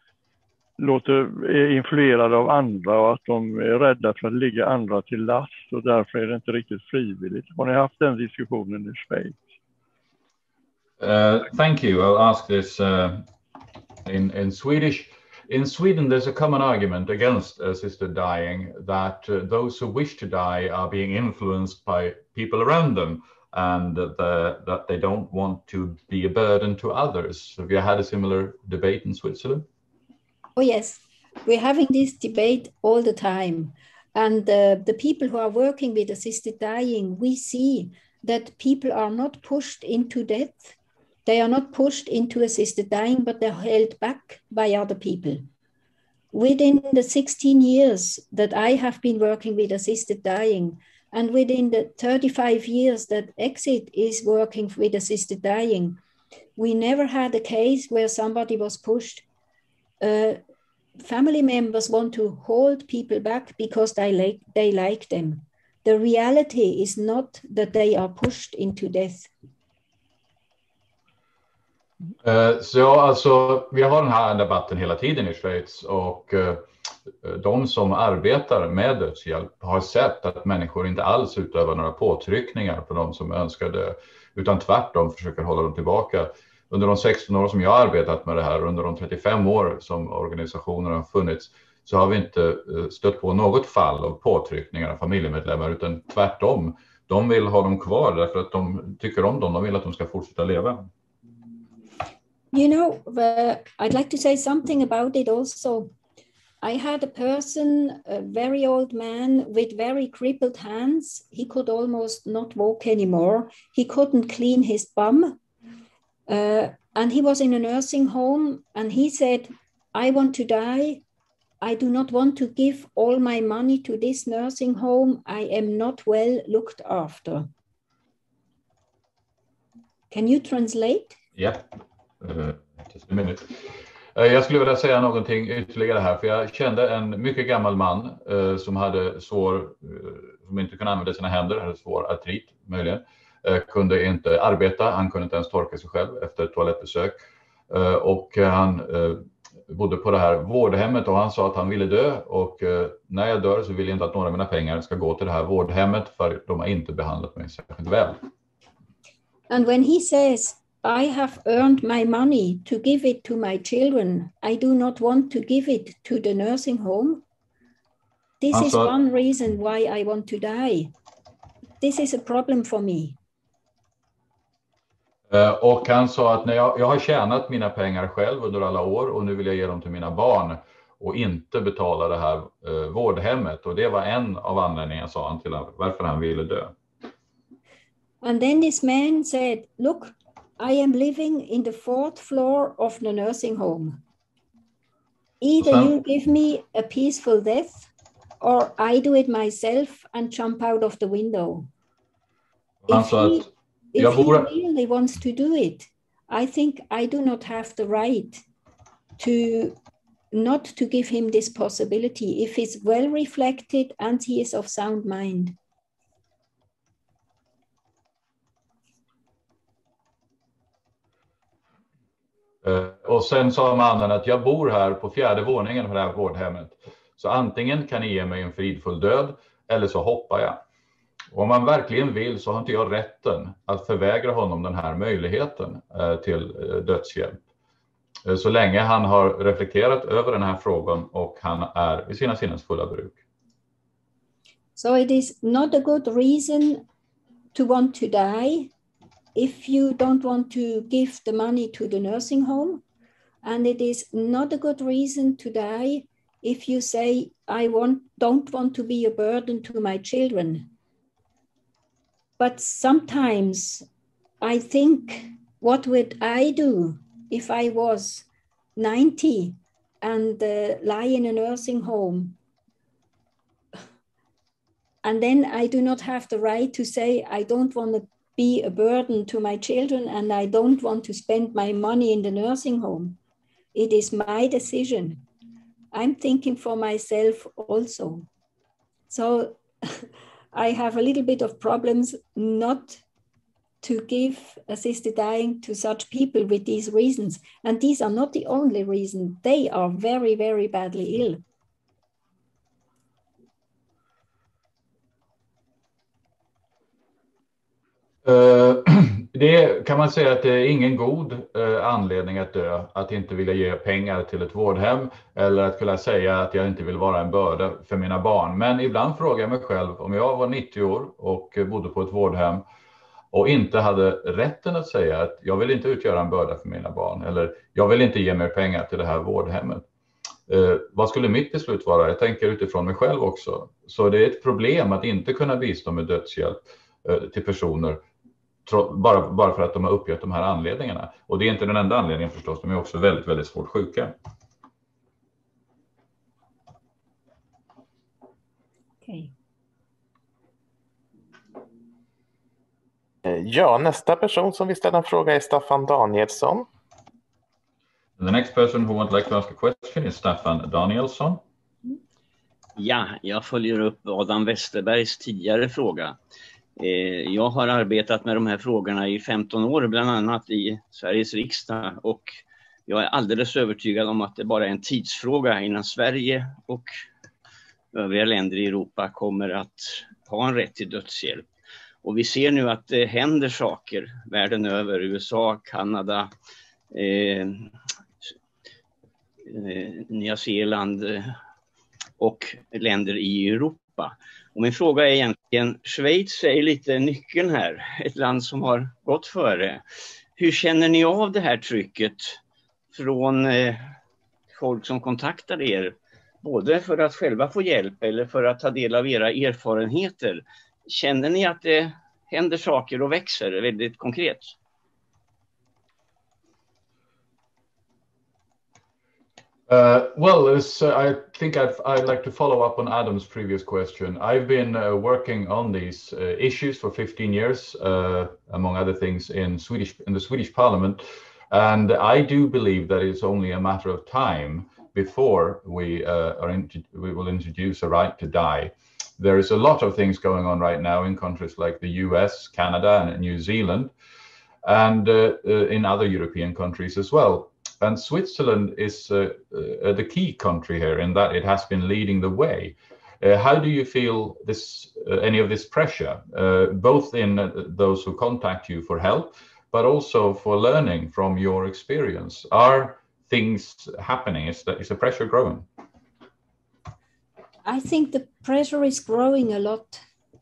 är influerade av andra och att de är rädda för att ligga andra till last, och därför är det inte riktigt frivilligt. Har ni haft den diskussionen i Schweiz? Thank you. I'll ask this in Swedish. In Sweden, there's a common argument against assisted dying that those who wish to die are being influenced by people around them, and that they don't want to be a burden to others. Have you had a similar debate in Switzerland? Oh, yes. We're having this debate all the time. And the people who are working with assisted dying, we see that people are not pushed into death. They are not pushed into assisted dying, but they're held back by other people. Within the 16 years that I have been working with assisted dying, and within the 35 years that Exit is working with assisted dying, we never had a case where somebody was pushed. Family members want to hold people back because they like them. The reality is not that they are pushed into death. Så vi har den här debatten hela tiden i Schweiz, och de som arbetar med dödshjälp har sett att människor inte alls utövar några påtryckningar på de som önskar dö, utan tvärtom försöker hålla dem tillbaka. Under de 16 år som jag har arbetat med det här, under de 35 år som organisationen har funnits, så har vi inte stött på något fall av påtryckningar av familjemedlemmar, utan tvärtom. De vill ha dem kvar därför att de tycker om dem, de vill att de ska fortsätta leva. You know, I'd like to say something about it also. I had a person, a very old man with very crippled hands. He could almost not walk anymore. He couldn't clean his bum. And he was in a nursing home, and he said, I want to die. I do not want to give all my money to this nursing home. I am not well looked after. Can you translate? Yeah. Just a minute. Jag skulle vilja säga någonting ytterligare här, för jag kände en mycket gammal man som hade som inte kunde använda sina händer, hade svår artrit möjligen, kunde inte arbeta, han kunde inte ens torka sig själv efter ett toalettbesök, och han bodde på det här vårdhemmet, och han sa att han ville dö, och när jag dör så vill jag inte att några av mina pengar ska gå till det här vårdhemmet, för de har inte behandlat mig särskilt väl. And when he says, I have earned my money to give it to my children, I do not want to give it to the nursing home. This is one reason why I want to die. This is a problem for me. Och han sa att när jag har tjänat mina pengar själv under alla år, och nu vill jag ge dem till mina barn och inte betala det här vårdhemmet. Och det var en av anledningarna, sa han, till varför han ville dö. And then this man said, look, I am living in the 4th floor of the nursing home. Either you give me a peaceful death or I do it myself and jump out of the window. If he really wants to do it, I think I do not have the right to not to give him this possibility if he's well reflected and he is of sound mind. Och sen sa mannen att jag bor här på 4:e våningen på det här vårdhemmet. Så antingen kan ni ge mig en fridfull död eller så hoppar jag. Och om man verkligen vill så har inte jag rätten att förvägra honom den här möjligheten till dödshjälp. Så länge han har reflekterat över den här frågan och han är vid sina sinnens fulla bruk. So it is not a good reason to want to die if you don't want to give the money to the nursing home. And it is not a good reason to die if you say, I don't want to be a burden to my children. But sometimes I think, what would I do if I was 90 and lie in a nursing home? And then I do not have the right to say, I don't want to be a burden to my children and I don't want to spend my money in the nursing home. It is my decision. I'm thinking for myself also. So I have a little bit of problems not to give assisted dying to such people with these reasons. And these are not the only reasons. They are very, very badly ill. Det kan man säga att det är ingen god anledning att dö, att inte vilja ge pengar till ett vårdhem eller att kunna säga att jag inte vill vara en börda för mina barn. Men ibland frågar jag mig själv, om jag var 90 år och bodde på ett vårdhem och inte hade rätten att säga att jag vill inte utgöra en börda för mina barn eller jag vill inte ge mer pengar till det här vårdhemmet. Vad skulle mitt beslut vara? Jag tänker utifrån mig själv också. Så det är ett problem att inte kunna bistå med dödshjälp till personer bara för att de har uppgett de här anledningarna. Och det är inte den enda anledningen förstås, de är också väldigt, väldigt svårt sjuka. Okej. Ja, nästa person som vill ställa en fråga är Staffan Danielsson. The next person who would like to ask a question is Staffan Danielsson. Ja, jag följer upp Adam Westerbergs tidigare fråga. Jag har arbetat med de här frågorna i 15 år, bland annat i Sveriges riksdag, och jag är alldeles övertygad om att det bara är en tidsfråga innan Sverige och övriga länder i Europa kommer att ha en rätt till dödshjälp. Och vi ser nu att det händer saker världen över, USA, Kanada, Nya Zeeland och länder i Europa. Och min fråga är egentligen, Schweiz är lite nyckeln här, ett land som har gått före. Hur känner ni av det här trycket från folk som kontaktar er, både för att själva få hjälp eller för att ta del av era erfarenheter? Känner ni att det händer saker och växer väldigt konkret? I think I'd like to follow up on Adam's previous question. I've been working on these issues for 15 years, among other things, in the Swedish Parliament, and I do believe that it's only a matter of time before we will introduce a right to die. There is a lot of things going on right now in countries like the US, Canada, and New Zealand, and in other European countries as well. And Switzerland is the key country here in that it has been leading the way. How do you feel any of this pressure, both in those who contact you for help, but also for learning from your experience? Are things happening? Is the pressure growing? I think the pressure is growing a lot.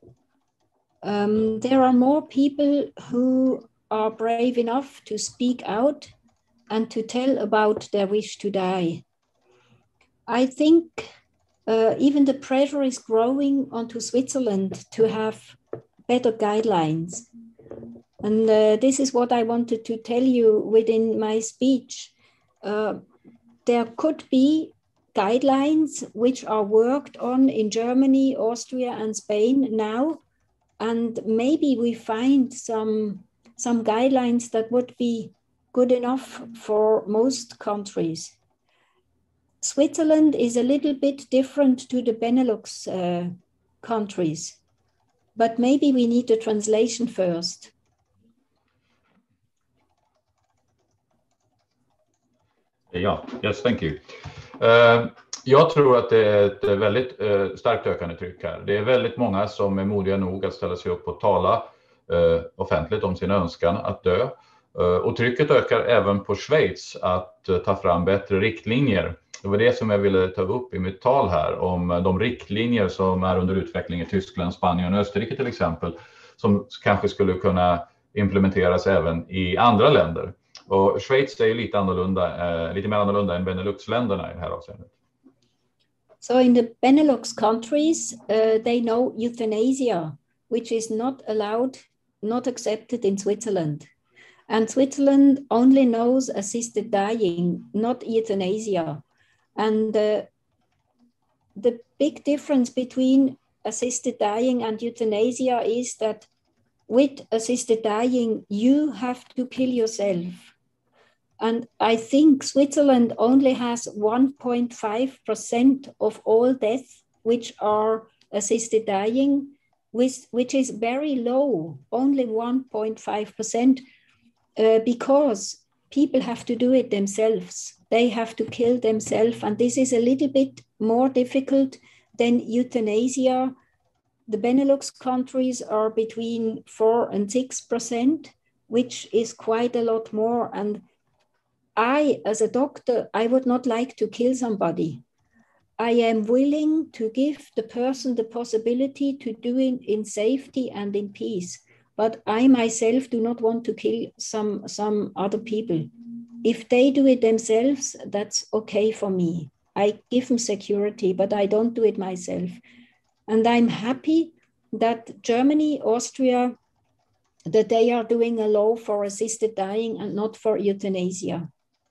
There are more people who are brave enough to speak out and to tell about their wish to die. I think even the pressure is growing onto Switzerland to have better guidelines. And this is what I wanted to tell you within my speech. There could be guidelines which are worked on in Germany, Austria, and Spain now. And maybe we find some guidelines that would be good enough for most countries. Switzerland is a little bit different to the Benelux countries, but maybe we need a translation first. Ja, yes, thank you. Jag tror att det är ett väldigt starkt ökande tryck här. Det är väldigt många som är modiga nog att ställa sig upp och tala offentligt om sin önskan att dö. Och trycket ökar även på Schweiz att ta fram bättre riktlinjer. Det var det som jag ville ta upp i mitt tal här om de riktlinjer som är under utveckling i Tyskland, Spanien och Österrike till exempel, som kanske skulle kunna implementeras även i andra länder. Och Schweiz är ju lite mer annorlunda än Benelux-länderna i det här avseendet. So in the Benelux countries, they know euthanasia, which is not allowed, not accepted in Switzerland. And Switzerland only knows assisted dying, not euthanasia. And the big difference between assisted dying and euthanasia is that with assisted dying, you have to kill yourself. And I think Switzerland only has 1.5% of all deaths which are assisted dying, which is very low, only 1.5%, because people have to do it themselves. They have to kill themselves. And this is a little bit more difficult than euthanasia. The Benelux countries are between 4 and 6%, which is quite a lot more. And I, as a doctor, I would not like to kill somebody. I am willing to give the person the possibility to do it in safety and in peace. But I myself do not want to kill some other people. If they do it themselves, that's okay for me. I give them security, but I don't do it myself. And I'm happy that Germany, Austria, that they are doing a law for assisted dying and not for euthanasia.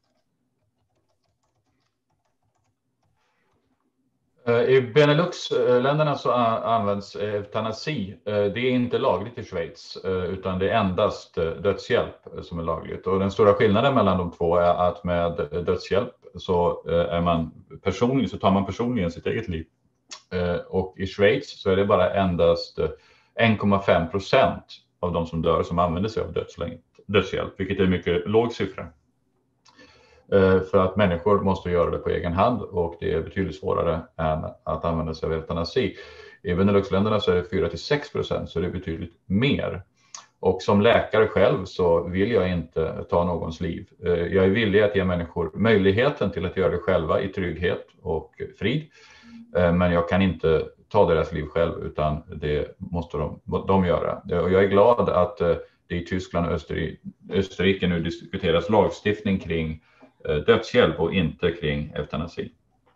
I Benelux-länderna så används eutanasi. Det är inte lagligt i Schweiz, utan det är endast dödshjälp som är lagligt. Och den stora skillnaden mellan de två är att med dödshjälp så tar man personligen sitt eget liv. Och i Schweiz så är det bara endast 1,5% av de som dör som använder sig av dödshjälp, vilket är en mycket låg siffra. För att människor måste göra det på egen hand och det är betydligt svårare än att använda sig av eutanasi. I Benelux-länderna så är det 4-6%, så det är betydligt mer. Och som läkare själv så vill jag inte ta någons liv. Jag är villig att ge människor möjligheten till att göra det själva i trygghet och frid. Men jag kan inte ta deras liv själv, utan det måste de göra. Och jag är glad att det i Tyskland och Österrike nu diskuteras lagstiftning kring dödshjälp och inte kring eutanasi.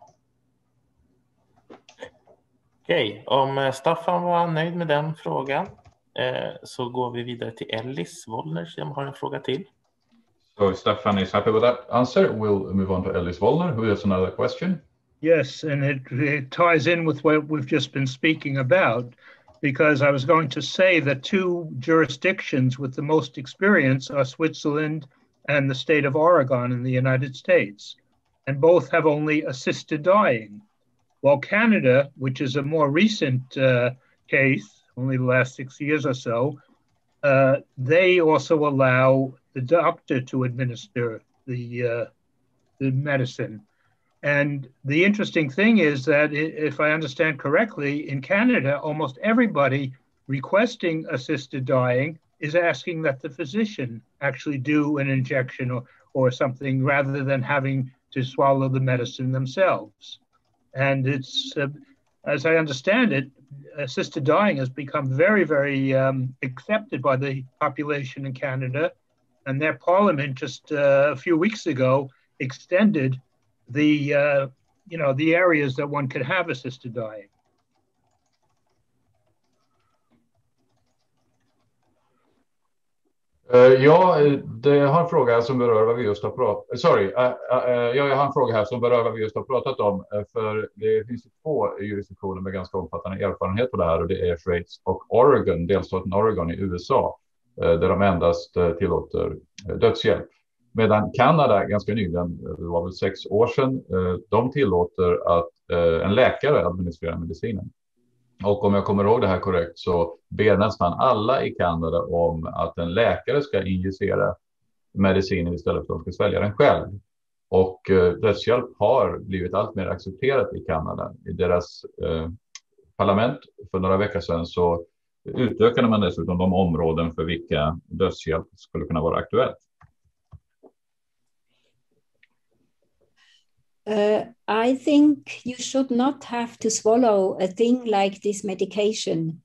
Okej, om Staffan var nöjd med den frågan så går vi vidare till Ellis Wollner som har en fråga till. So if Staffan is happy with that answer, we'll move on to Ellis Wollner, who has another question. Yes, and it ties in with what we've just been speaking about, because I was going to say that two jurisdictions with the most experience are Switzerland and the state of Oregon in the United States, and both have only assisted dying. While Canada, which is a more recent case, only the last 6 years or so, they also allow the doctor to administer the medicine. And the interesting thing is that, if I understand correctly, in Canada, almost everybody requesting assisted dying is asking that the physician actually do an injection or something rather than having to swallow the medicine themselves. And it's, as I understand it, assisted dying has become very, very accepted by the population in Canada. And their parliament just a few weeks ago extended the areas that one could have assisted dying. Ja, jag har en fråga som berör vad vi just har pratat. Jag har en fråga här som berör vad vi just har pratat om. För det finns 2 jurisdiktioner med ganska omfattande erfarenhet på det här, och det är Schweiz och Oregon, delstaten Oregon i USA, där de endast tillåter dödshjälp. Medan Kanada ganska nyligen, det var väl 6 år sedan, de tillåter att en läkare administrerar medicinen. Och om jag kommer ihåg det här korrekt så ber nästan alla i Kanada om att en läkare ska injicera medicinen istället för att de ska svälja den själv. Och dödshjälp har blivit allt mer accepterat i Kanada. I deras parlament för några veckor sedan så utökade man dessutom de områden för vilka dödshjälp skulle kunna vara aktuellt. I think you should not have to swallow a thing like this medication.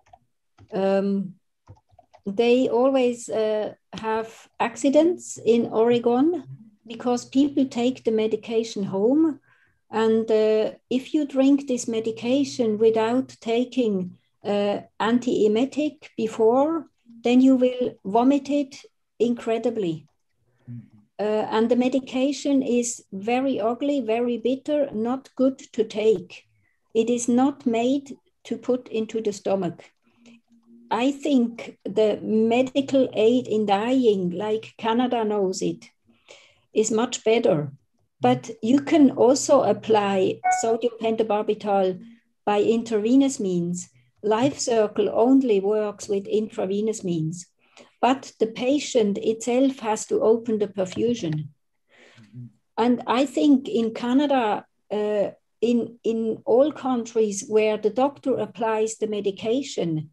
They always have accidents in Oregon because people take the medication home. And if you drink this medication without taking antiemetic before, then you will vomit it incredibly. And the medication is very ugly, very bitter, not good to take. It is not made to put into the stomach. I think the medical aid in dying, like Canada knows it, is much better. But you can also apply sodium pentobarbital by intravenous means. Life Circle only works with intravenous means. But the patient itself has to open the perfusion. And I think in Canada, in all countries where the doctor applies the medication,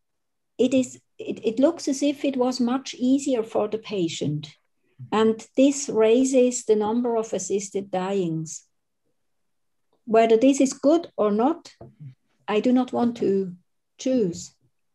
it looks as if it was much easier for the patient. And this raises the number of assisted dyings. Whether this is good or not, I do not want to choose.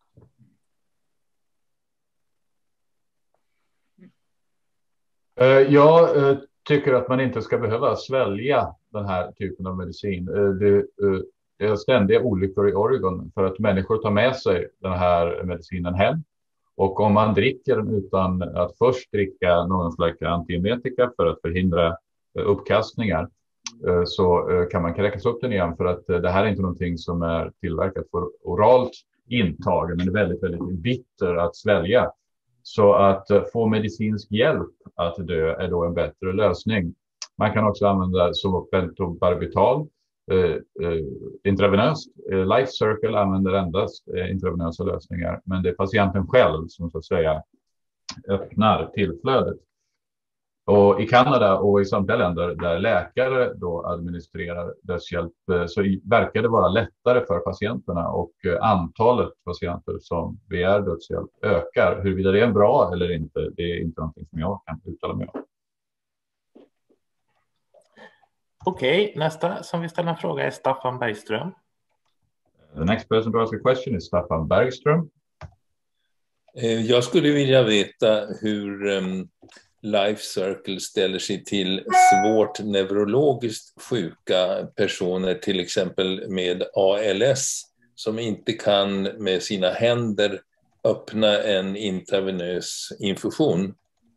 Jag tycker att man inte ska behöva svälja den här typen av medicin. Det är ständiga olyckor i Oregon för att människor tar med sig den här medicinen hem. Och om man dricker den utan att först dricka någon slags antiemetika för att förhindra uppkastningar, så kan man kräkas upp den igen, för att det här är inte någonting som är tillverkat för oralt intag, men det är väldigt, väldigt bitter att svälja. Så att få medicinsk hjälp att dö är då en bättre lösning. Man kan också använda pentobarbital intravenöst. Life Circle använder endast intravenösa lösningar, men det är patienten själv som så att säga öppnar tillflödet. Och i Kanada och i samtliga länder där läkare då administrerar dödshjälp så verkar det vara lättare för patienterna, och antalet patienter som begär dödshjälp ökar. Huruvida det är bra eller inte, det är inte någonting som jag kan uttala mig om. Okej, nästa som vi ställer en fråga är Staffan Bergström. The next person to ask a question is Staffan Bergström. Jag skulle vilja veta hur Life Circle ställer sig till svårt neurologiskt sjuka personer, till exempel med ALS, som inte kan med sina händer öppna en intravenös infusion.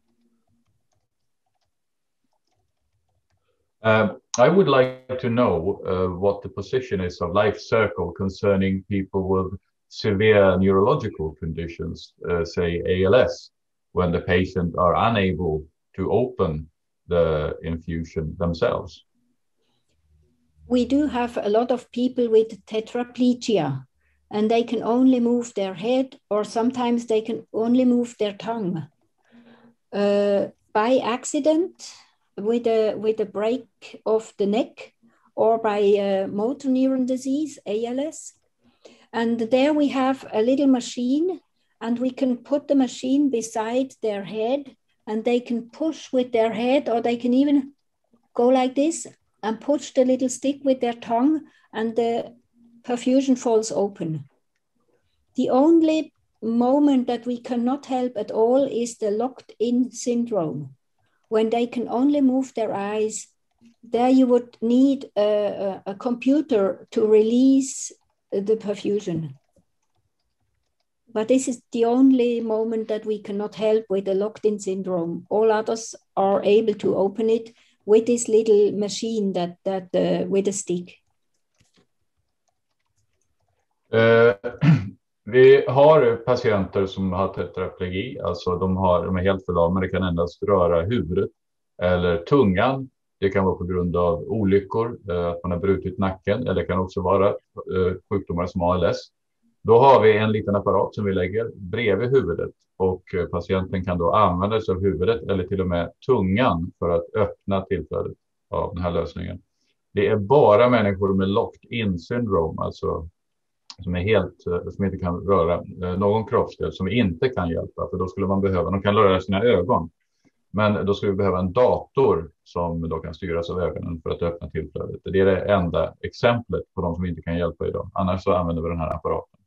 I would like to know what the position is of Life Circle concerning people with severe neurological conditions, say ALS, when the patient are unable to open the infusion themselves. We do have a lot of people with tetraplegia, and they can only move their head, or sometimes they can only move their tongue. By accident, with a break of the neck, or by motor neuron disease, ALS. And there we have a little machine, and we can put the machine beside their head, and they can push with their head, or they can even go like this and push the little stick with their tongue, and the perfusion falls open. The only moment that we cannot help at all is the locked-in syndrome, when they can only move their eyes. There you would need a computer to release the perfusion. but this is the only moment that we cannot help with the locked-in syndrome. All others are able to open it with this little machine that with a stick. Vi har patienter som har tetraplegi, alltså de är helt förlamade, kan endast röra huvudet eller tungan. Det kan vara på grund av olyckor, att man har brutit nacken, eller det kan också vara sjukdomar som ALS. Då har vi en liten apparat som vi lägger bredvid huvudet och patienten kan då använda sig av huvudet eller till och med tungan för att öppna tillflödet av den här lösningen. Det är bara människor med locked-in syndrome, alltså som inte kan röra någon kroppsdel, som vi inte kan hjälpa, för då skulle de kan röra sina ögon. Men då skulle vi behöva en dator som då kan styras av ögonen för att öppna tillflödet. Det är det enda exemplet på de som vi inte kan hjälpa idag. Annars så använder vi den här apparaten.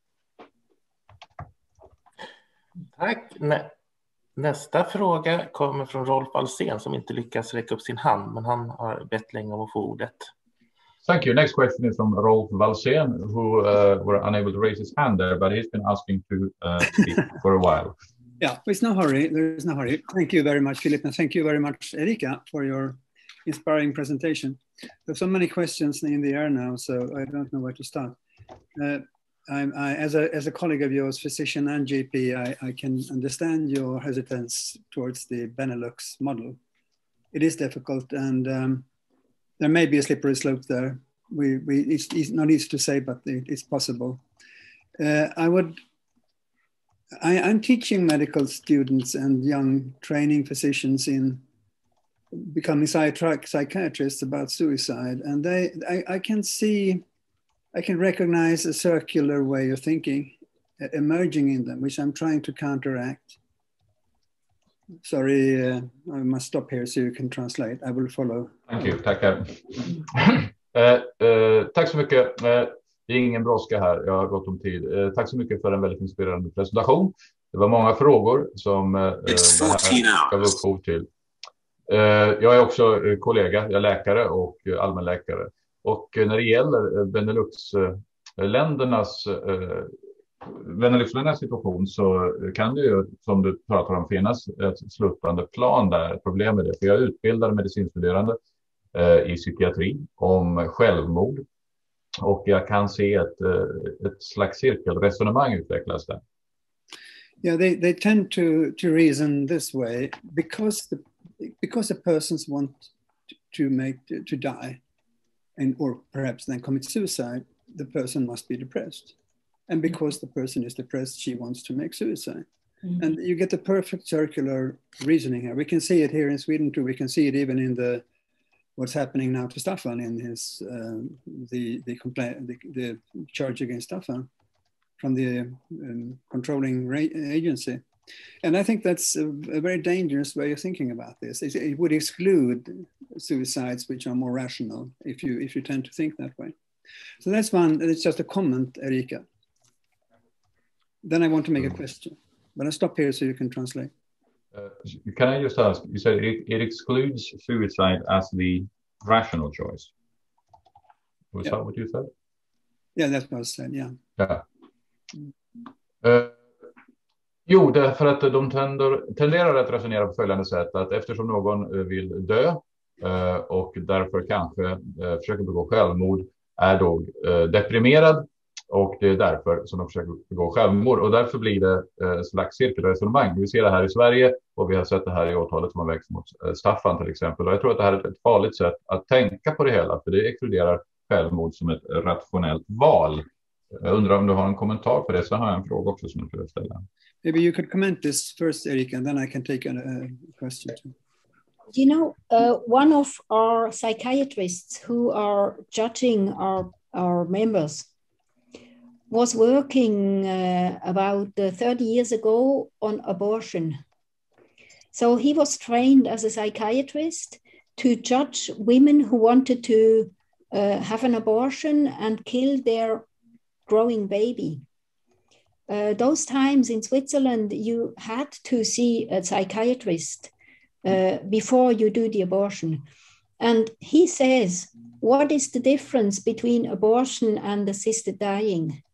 Tack. Nästa fråga kommer från Rolf Alsen som inte lyckas räcka upp sin hand, men han har bett länge om att få ordet. Thank you. Next question is from Rolf Valsén, who were unable to raise his hand there, but he's been asking to speak for a while. Yeah, there's no hurry. There's no hurry. Thank you very much, Philip, and thank you very much, Erika, for your inspiring presentation. There's so many questions in the air now, so I don't know where to start. As a colleague of yours, physician and GP, I can understand your hesitance towards the Benelux model. It is difficult, and there may be a slippery slope there. It's not easy to say, but it's possible. I'm teaching medical students and young training physicians in becoming psychiatrists about suicide, and I can recognize a circular way of thinking emerging in them, which I'm trying to counteract. Sorry, I must stop here so you can translate. I will follow. Thank you. Tackar. Tack så mycket. Det är ingen brådska här, jag har gått om tid. Tack så mycket för en väldigt inspirerande presentation. Det var många frågor som det här gav upphov till. Jag är också kollega, jag är läkare och allmänläkare. Och när det gäller Beneluxländernas situation så kan det ju, som du pratar om, finnas ett sluttande plan där. Problem med det, för jag utbildar medicinstuderande i psykiatri om självmord. Och jag kan se ett slags cirkelresonemang utvecklas där. Yeah, they tend to reason this way because the persons want to die, or perhaps then commit suicide. The person must be depressed, and because the person is depressed, she wants to make suicide. Mm-hmm. And you get a perfect circular reasoning here. We can see it here in Sweden too. We can see it even in what's happening now to Staffan in his the charge against Staffan from the controlling agency. And I think that's a very dangerous way of thinking about this. It would exclude suicides which are more rational if you tend to think that way. So that's one. It's just a comment, Erika. Then I want to make a question, but I'll stop here so you can translate. Can I just ask, you said it excludes suicide as the rational choice. Was that what you said? Yeah, that's what I said, yeah. Yeah. Jo, därför att de tenderar att resonera på följande sätt, att eftersom någon vill dö och därför kanske försöker begå självmord, är då deprimerad, och det är därför som de försöker begå självmord, och därför blir det ett slags cirkelresonemang. Vi ser det här i Sverige och vi har sett det här i åtalet som har väckts mot Staffan till exempel, och jag tror att det här är ett farligt sätt att tänka på det hela, för det exkluderar självmord som ett rationellt val. Jag undrar om du har en kommentar på det, så har jag en fråga också som jag skulle ställa. Maybe you could comment this first, Erika, and then I can take a question too. You know, one of our psychiatrists who are judging our members was working about 30 years ago on abortion. So he was trained as a psychiatrist to judge women who wanted to have an abortion and kill their growing baby. Those times in Switzerland, you had to see a psychiatrist before you do the abortion. And he says, what is the difference between abortion and assisted dying?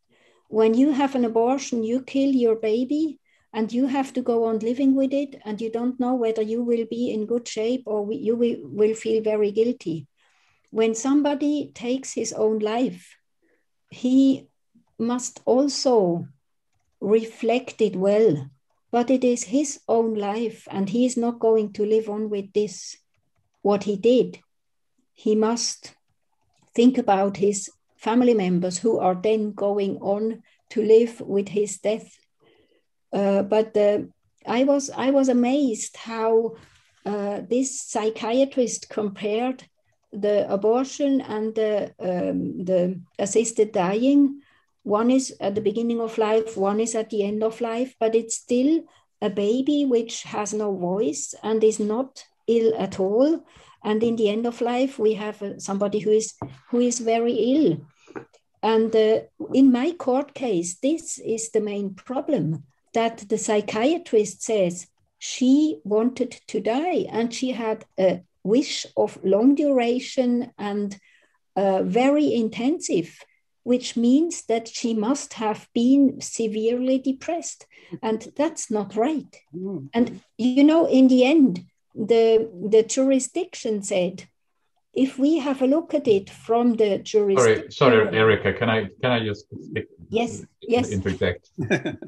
when you have an abortion, you kill your baby and you have to go on living with it, and you don't know whether you will be in good shape or you will feel very guilty. When somebody takes his own life, he must also reflect it well, but it is his own life and he is not going to live on with this, what he did. He must think about his family members who are then going on to live with his death. But I was amazed how this psychiatrist compared the abortion and the assisted dying. One is at the beginning of life, one is at the end of life, but it's still a baby which has no voice and is not ill at all. And in the end of life, we have somebody who is very ill. And in my court case, this is the main problem, that the psychiatrist says she wanted to die and she had a wish of long duration and very intensive, which means that she must have been severely depressed. And that's not right. And, you know, in the end, the jurisdiction said, if we have a look at it from the jurisdiction... Sorry, Erika, can I just interject?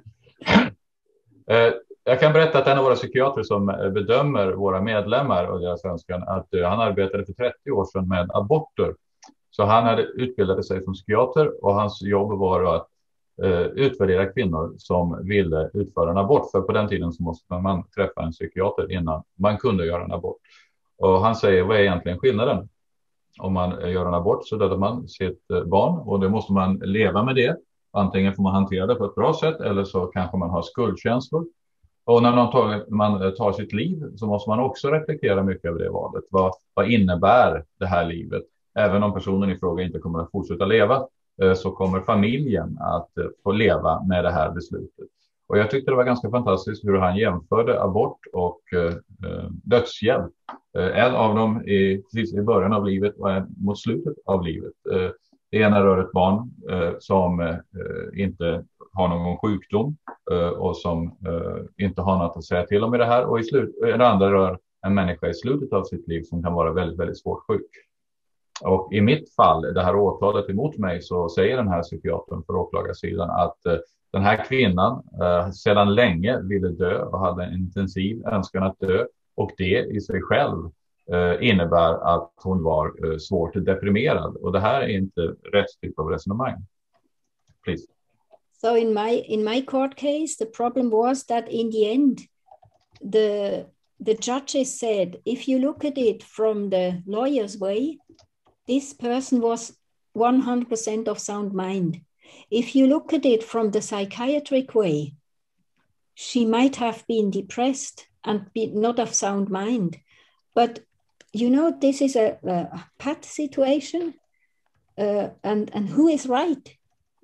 Jag kan berätta att en av våra psykiatrer som bedömer våra medlemmar och deras önskan, att han arbetade för 30 år sedan med aborter. Så han hade utbildat sig som psykiater och hans jobb var att utvärdera kvinnor som ville utföra en abort. För på den tiden så måste man träffa en psykiater innan man kunde göra en abort. Och han säger, vad är egentligen skillnaden? Om man gör en abort så dödar man sitt barn och då måste man leva med det. Antingen får man hantera det på ett bra sätt eller så kanske man har skuldkänslor. Och när man tar sitt liv så måste man också reflektera mycket över det valet. Vad innebär det här livet? Även om personen i fråga inte kommer att fortsätta leva så kommer familjen att få leva med det här beslutet. Och jag tyckte det var ganska fantastiskt hur han jämförde abort och dödshjälp. En av dem precis i början av livet och en mot slutet av livet. Det ena rör ett barn som inte har någon sjukdom och som inte har något att säga till om i det här. Och det andra rör en människa i slutet av sitt liv som kan vara väldigt, väldigt svårt sjuk. Och i mitt fall, det här åtalet emot mig, så säger den här psykiatern för åklagarsidan att den här kvinnan sedan länge ville dö och hade en intensiv önskan att dö. Och det i sig själv innebär att hon var svårt deprimerad. Och det här är inte rätt typ av resonemang. Please. So in my court case, the problem was that in the end, the judges said, if you look at it from the lawyer's way, this person was 100% of sound mind. If you look at it from the psychiatric way, she might have been depressed and be not of sound mind. But, you know, this is a pat situation. And who is right?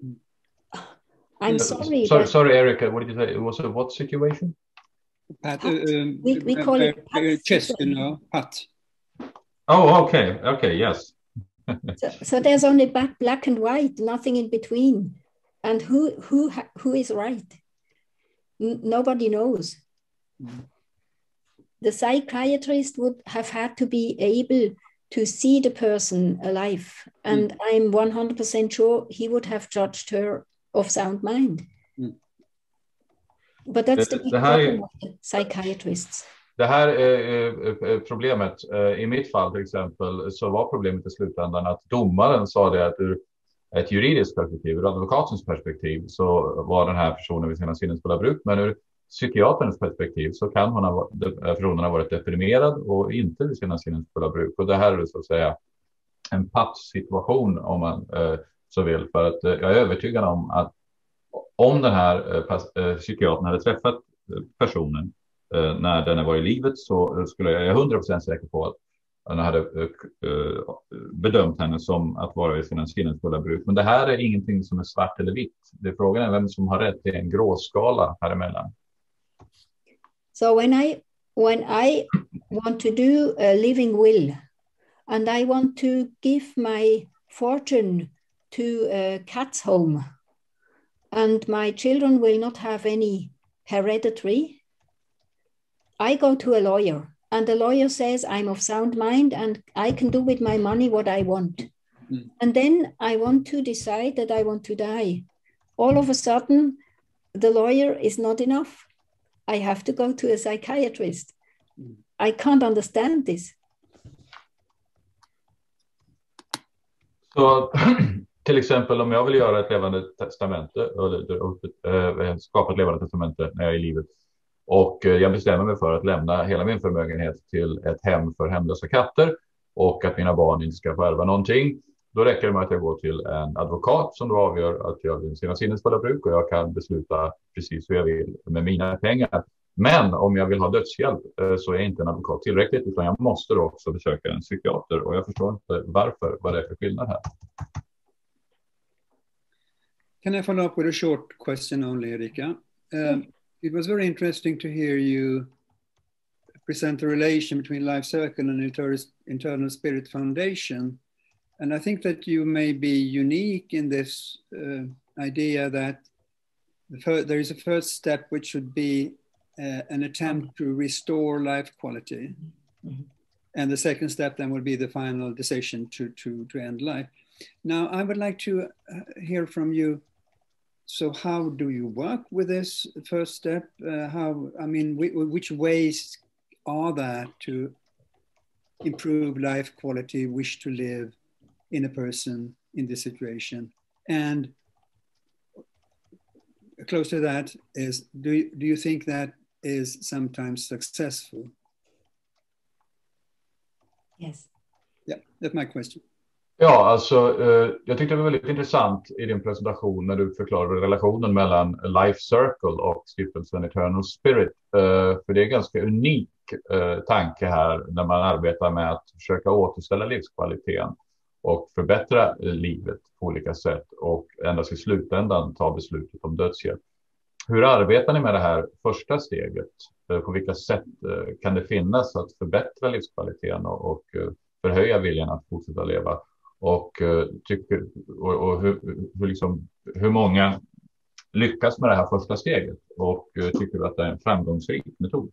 I'm sorry. Sorry, Erika, what did you say? It was a what situation? Pat, we call it pat chest, you know, pat. Oh, okay, yes. So there's only black and white, nothing in between. And who is right? Nobody knows. The psychiatrist would have had to be able to see the person alive. And I'm 100% sure he would have judged her of sound mind. But that's the big problem of the psychiatrists. Det här är problemet. I mitt fall till exempel så var problemet i slutändan att domaren sa det att ur ett juridiskt perspektiv, ur advokatens perspektiv så var den här personen vid sina sinnesfulla bruk. Men ur psykiaterns perspektiv så kan personen ha varit deprimerad och inte vid sina sinnesfulla bruk. Och det här är så att säga en pattsituation om man så vill. För att jag är övertygad om att om den här psykiatern hade träffat personen när den var i livet så skulle jag 100% säker på att han hade bedömt henne som att vara i sina sinnesfulla bruk. Men det här är ingenting som är svart eller vitt. Det är frågan är vem som har rätt i en gråskala här emellan. So when I want to do a living will and I want to give my fortune to a cat's home, and my children will not have any hereditary, I go to a lawyer, and the lawyer says I'm of sound mind and I can do with my money what I want. And then I want to decide that I want to die. All of a sudden, the lawyer is not enough. I have to go to a psychiatrist. I can't understand this. Så till exempel om jag vill göra ett levande testamente, eller skapa ett levande testamente när jag är i livet, och jag bestämmer mig för att lämna hela min förmögenhet till ett hem för hemlösa katter och att mina barn inte ska få ärva någonting, då räcker det med att jag går till en advokat som då avgör att jag vill sina sinnesfulla bruk och jag kan besluta precis hur jag vill med mina pengar. Men om jag vill ha dödshjälp så är inte en advokat tillräckligt, utan jag måste då också besöka en psykiater, och jag förstår inte varför, vad det är för skillnad här. Can I follow up with a short question only, Erika? It was very interesting to hear you present the relation between Life Circle and Internal Spirit Foundation. And I think that you may be unique in this idea that there is a first step which should be an attempt to restore life quality. And the second step then will be the final decision to end life. Now, I would like to hear from you. So how do you work with this first step? Which ways are there to improve life quality, wish to live in a person in this situation? And close to that is, do you think that is sometimes successful? Yes. Yeah, that's my question. Ja, alltså jag tyckte det var väldigt intressant i din presentation när du förklarade relationen mellan Life Circle och stiftelsen Eternal Spirit. För det är en ganska unik tanke här när man arbetar med att försöka återställa livskvaliteten och förbättra livet på olika sätt och endast i slutändan ta beslutet om dödshjälp. Hur arbetar ni med det här första steget? På vilka sätt kan det finnas att förbättra livskvaliteten och förhöja viljan att fortsätta leva? Och hur många lyckas med det här första steget? Och tycker du att det är en framgångsrik metod?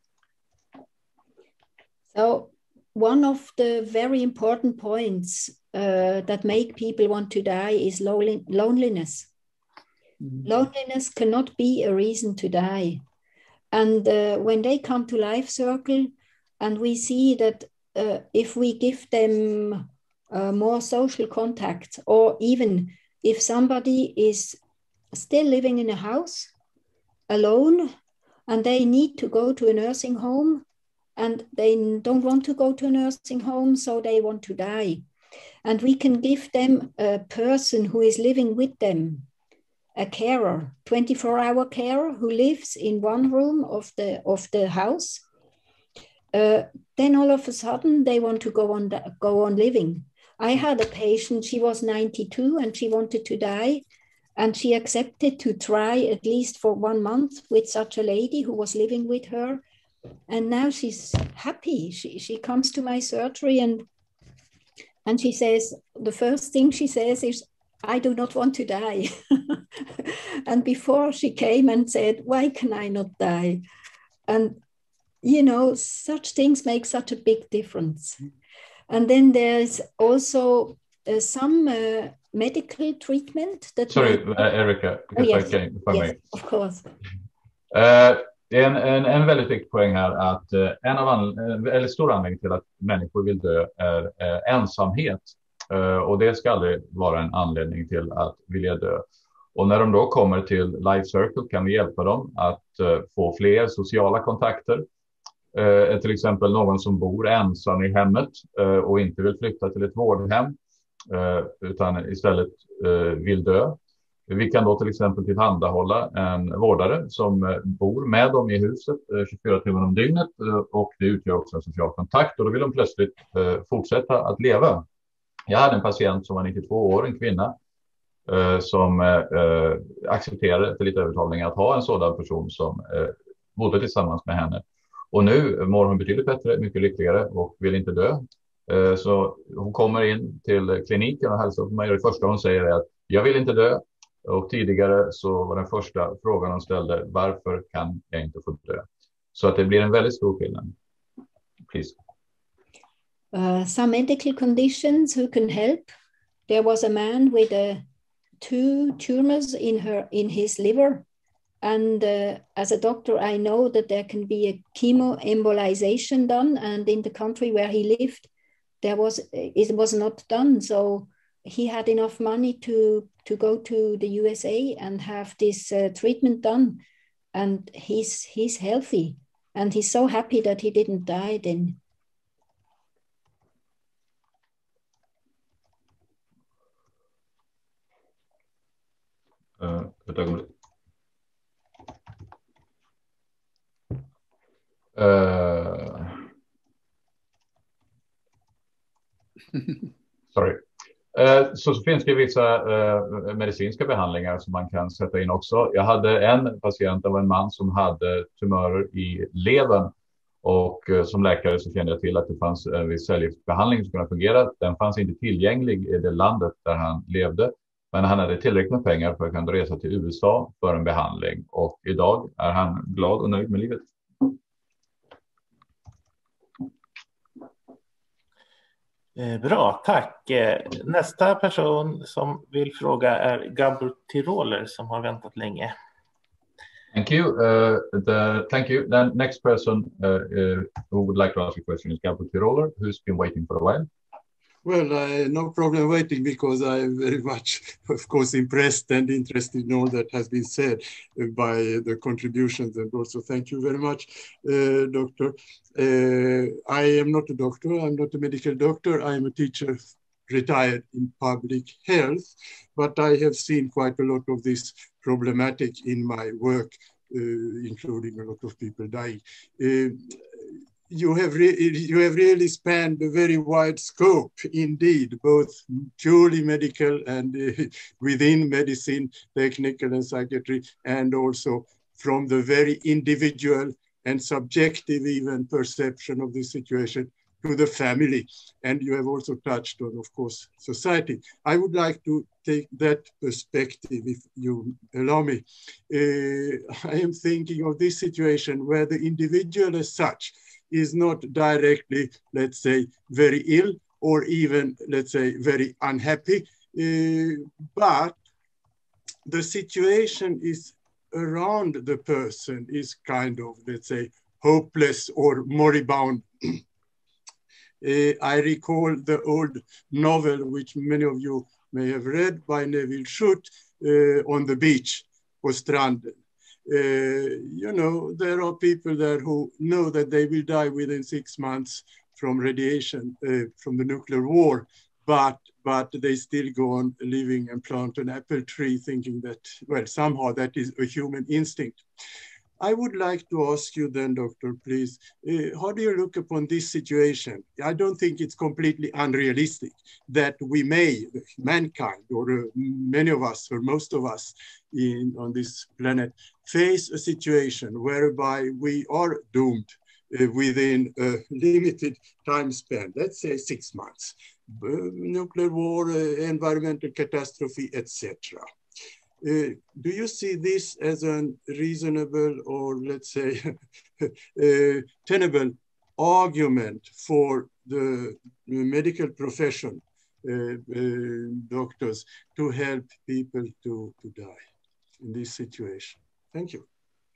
So one of the very important points that make people want to die is loneliness. Loneliness cannot be a reason to die. And when they come to Life Circle, and we see that if we give them more social contact, or even if somebody is still living in a house alone and they need to go to a nursing home and they don't want to go to a nursing home, so they want to die. And we can give them a person who is living with them, a carer, 24-hour carer who lives in one room of the house. Then all of a sudden they want to go on living. I had a patient, she was 92 and she wanted to die, and she accepted to try at least for 1 month with such a lady who was living with her. And now she's happy. She comes to my surgery and she says, the first thing she says is, I do not want to die. And before she came and said, why can I not die? And, you know, such things make such a big difference. And then there's also some medical treatment that... Sorry, Erika, yes, if I may. Of course. Det är en väldigt viktig poäng här att en stor anledning till att människor vill dö är ensamhet. Och det ska aldrig vara en anledning till att vilja dö. Och när de då kommer till Life Circle kan vi hjälpa dem att få fler sociala kontakter. Till exempel någon som bor ensam i hemmet och inte vill flytta till ett vårdhem utan istället vill dö. Vi kan då till exempel tillhandahålla en vårdare som bor med dem i huset 24 timmar om dygnet, och det utgör också en social kontakt, och då vill de plötsligt fortsätta att leva. Jag hade en patient som var 92 år, en kvinna, som accepterade för lite övertalning att ha en sådan person som bodde tillsammans med henne. Och nu mår hon betydligt bättre, mycket lyckligare och vill inte dö. Så hon kommer in till kliniken och hälsar på mig, och det första hon säger är att jag vill inte dö. Och tidigare så var den första frågan de ställde, varför kan jag inte få dö? Så att det blir en väldigt stor skillnad. Please. Some medical conditions who can help. There was a man with 2 tumors in his liver. And as a doctor, I know that there can be a chemoembolization done. And in the country where he lived, it was not done. So he had enough money to go to the USA and have this treatment done. And he's healthy. And he's so happy that he didn't die then. Ett ögonblick. Sorry. Så finns det vissa medicinska behandlingar som man kan sätta in också. Jag hade en patient, det var en man som hade tumörer i levern. Och som läkare så kände jag till att det fanns en viss cellgiftsbehandling som kunde fungera. Den fanns inte tillgänglig i det landet där han levde. Men han hade tillräckligt med pengar för att kunna resa till USA för en behandling. Och idag är han glad och nöjd med livet. Bra, tack. Nästa person som vill fråga är Gabor Tiroler som har väntat länge. Thank you. Thank you. The next person who would like to ask a question is Gabor Tiroler, who's been waiting for a while. Well, no problem waiting because I'm very much, of course, impressed and interested in all that has been said by the contributions, and also thank you very much, Doctor. I am not a doctor, I'm not a medical doctor, I am a teacher retired in public health, but I have seen quite a lot of this problematic in my work, including a lot of people dying. You have really spanned a very wide scope indeed, both purely medical and within medicine, technical and psychiatry, and also from the very individual and subjective even perception of the situation to the family. And you have also touched on, of course, society. I would like to take that perspective, if you allow me. I am thinking of this situation where the individual as such is not directly, let's say, very ill or even, let's say, very unhappy, but the situation is around the person is kind of, let's say, hopeless or moribund. I recall the old novel, which many of you may have read, by Neville Shute, On the Beach, på stranden. You know, there are people there who know that they will die within 6 months from radiation, from the nuclear war, but they still go on living and plant an apple tree thinking that, well, somehow that is a human instinct. I would like to ask you then, Doctor, please, how do you look upon this situation? I don't think it's completely unrealistic that we may, mankind, or many of us, or most of us on this planet, face a situation whereby we are doomed within a limited time span, let's say 6 months, nuclear war, environmental catastrophe, etc. Do you see this as a reasonable or, let's say, tenable argument for the medical profession, doctors, to help people to die in this situation? Thank you.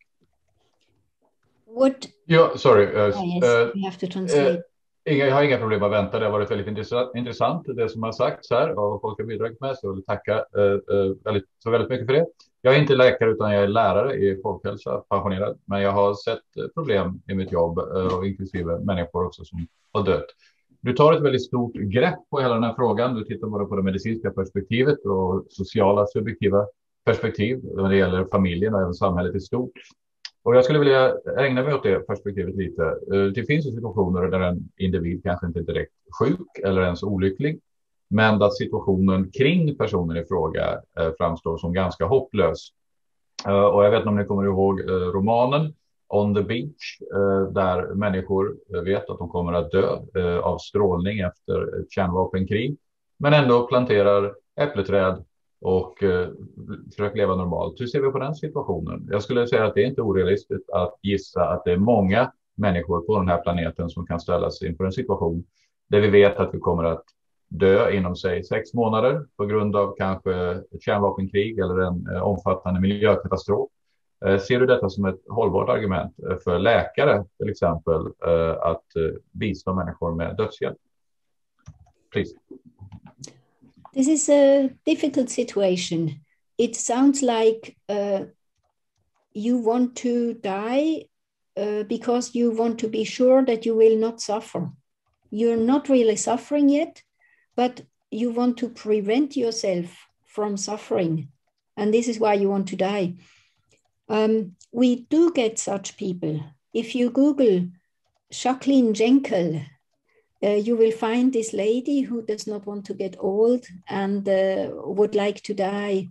What? Ja, sorry. Yes, we have to translate. Jag har inga problem att vänta. Det har varit väldigt intressant det som har sagts här och folk har bidragit med, så jag vill tacka väldigt mycket för det. Jag är inte läkare utan jag är lärare i folkhälsa, pensionerad, men jag har sett problem i mitt jobb och inklusive människor också som har dött. Du tar ett väldigt stort grepp på hela den här frågan. Du tittar både på det medicinska perspektivet och sociala subjektiva perspektiv när det gäller familjen och även samhället i stort. Och jag skulle vilja ägna mig åt det perspektivet lite. Det finns ju situationer där en individ kanske inte är direkt sjuk eller ens olycklig, men där situationen kring personen i fråga framstår som ganska hopplös. Och jag vet inte om ni kommer ihåg romanen On the Beach, där människor vet att de kommer att dö av strålning efter ett kärnvapenkrig, men ändå planterar äppleträd och försöka leva normalt. Hur ser vi på den situationen? Jag skulle säga att det är inte orealistiskt att gissa att det är många människor på den här planeten som kan ställas inför en situation där vi vet att vi kommer att dö inom sig 6 månader på grund av kanske ett kärnvapenkrig eller en omfattande miljökatastrof. Ser du detta som ett hållbart argument för läkare till exempel att bistå människor med dödshjälp? Please. This is a difficult situation. It sounds like you want to die because you want to be sure that you will not suffer. You're not really suffering yet, but you want to prevent yourself from suffering. And this is why you want to die. We do get such people. If you Google Jacqueline Jekyll, you will find this lady who does not want to get old and would like to die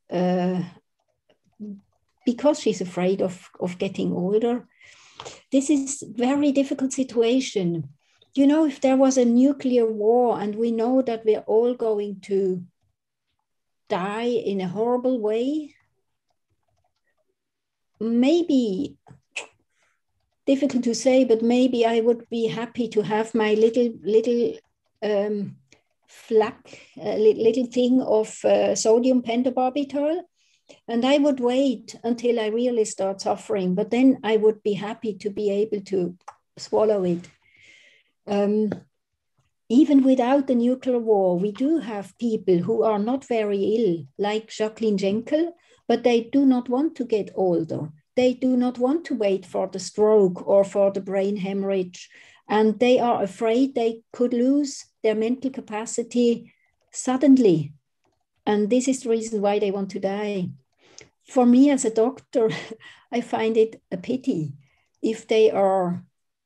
because she's afraid of getting older. This is a very difficult situation. You know, if there was a nuclear war and we know that we're all going to die in a horrible way, maybe, difficult to say, but maybe I would be happy to have my little flak, little thing of sodium pentobarbital, and I would wait until I really start suffering, but then I would be happy to be able to swallow it. Even without the nuclear war, we do have people who are not very ill, like Jacqueline Jekyll, but they do not want to get older. They do not want to wait for the stroke or for the brain hemorrhage. And they are afraid they could lose their mental capacity suddenly. And this is the reason why they want to die. For me as a doctor, I find it a pity if they are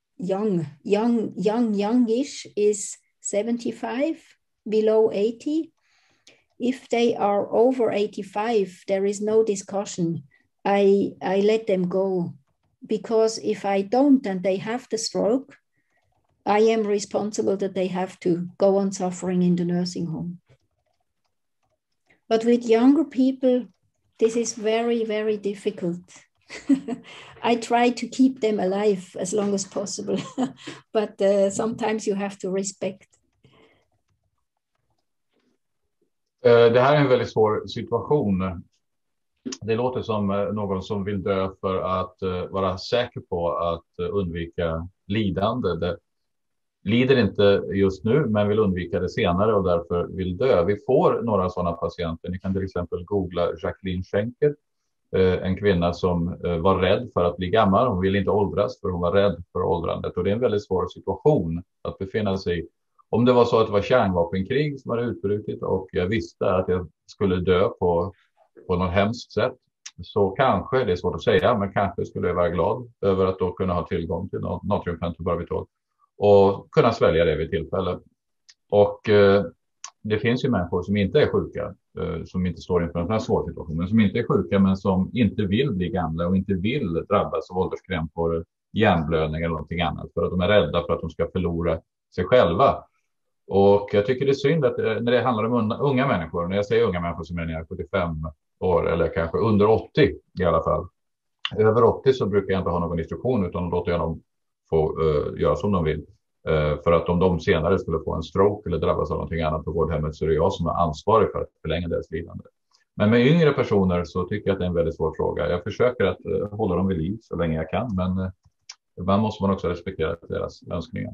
youngish is 75, below 80. If they are over 85, there is no discussion. I let them go, because if I don't and they have the stroke, I am responsible that they have to go on suffering in the nursing home. But with younger people, this is very, very difficult. I try to keep them alive as long as possible, but sometimes you have to respect. Det här är en väldigt svår situation. Det låter som någon som vill dö för att vara säker på att undvika lidande. Det lider inte just nu men vill undvika det senare och därför vill dö. Vi får några sådana patienter. Ni kan till exempel googla Jacqueline Jekyll, en kvinna som var rädd för att bli gammal. Hon ville inte åldras för hon var rädd för åldrandet. Och det är en väldigt svår situation att befinna sig i. Om det var så att det var kärnvapenkrig som hade utbrutit och jag visste att jag skulle dö på något hemskt sätt, så kanske, det är svårt att säga, men kanske skulle jag vara glad över att då kunna ha tillgång till natriumpentobarbital och kunna svälja det vid tillfälle. Och det finns ju människor som inte är sjuka, som inte står inför en sån här svår situation, men som inte är sjuka men som inte vill bli gamla och inte vill drabbas av ålderskrämpor, hjärnblödning eller någonting annat, för att de är rädda för att de ska förlora sig själva. Och jag tycker det är synd att när det handlar om unga människor, när jag säger unga människor som är 75 år eller kanske under 80 i alla fall. Över 80 så brukar jag inte ha någon instruktion utan låter jag dem få göra som de vill. För att om de senare skulle få en stroke eller drabbas av någonting annat på vårdhemmet så är det jag som är ansvarig för att förlänga deras lidande. Men med yngre personer så tycker jag att det är en väldigt svår fråga. Jag försöker att hålla dem vid liv så länge jag kan, men ibland måste man också respektera deras önskningar.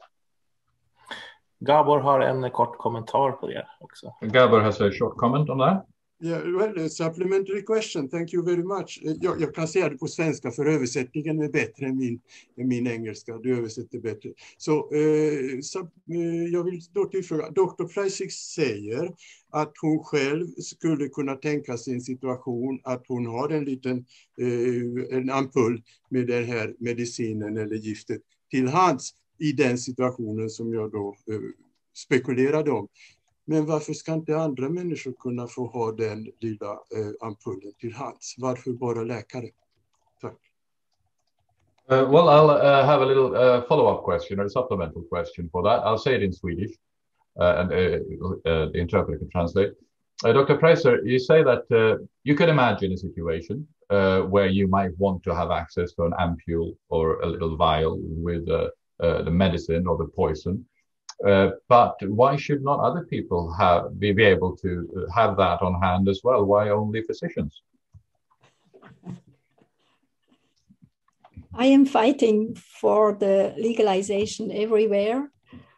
Gabor har en kort kommentar på det också. Gabor has a short comment on that. Yeah, well, a supplementary question. Thank you very much. Jag kan säga det på svenska för översättningen är bättre än min engelska. Du översätter bättre. Så jag vill då tillfråga. Dr. Fleisig säger att hon själv skulle kunna tänka sig en situation att hon har en liten en ampull med den här medicinen eller giftet till hands i den situationen som jag då spekulerade om. Men varför ska inte andra människor kunna få ha den lilla ampullen till hands? Varför bara läkare? Tack. Well, I'll have a little follow-up question or a supplemental question for that. I'll say it in Swedish and the interpreter can translate. Dr. Preiser, you say that you could imagine a situation where you might want to have access to an ampule or a little vial with the medicine or the poison. But why should not other people be able to have that on hand as well? Why only physicians? I am fighting for the legalization everywhere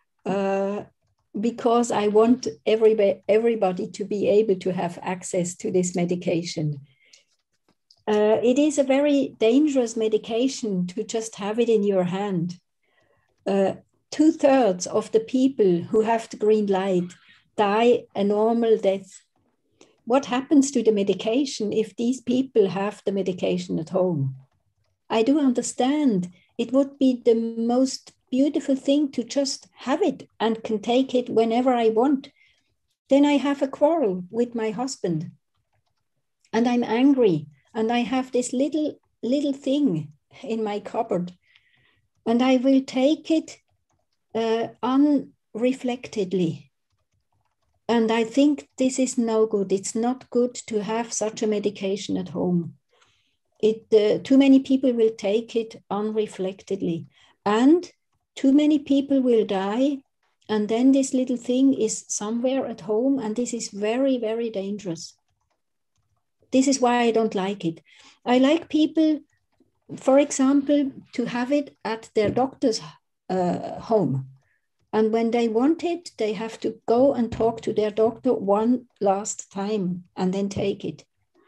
because I want everybody to be able to have access to this medication. It is a very dangerous medication to just have it in your hand. 2/3 of the people who have the green light die a normal death. What happens to the medication if these people have the medication at home? I do understand it would be the most beautiful thing to just have it and can take it whenever I want. Then I have a quarrel with my husband and I'm angry and I have this little thing in my cupboard and I will take it unreflectedly. And I think this is no good. It's not good to have such a medication at home. Too many people will take it unreflectedly and too many people will die. And then this little thing is somewhere at home and this is very, very dangerous. This is why I don't like it. I like people, for example, to have it at their doctor's home. And when they want it, they have to go and talk to their doctor one last time and then take it.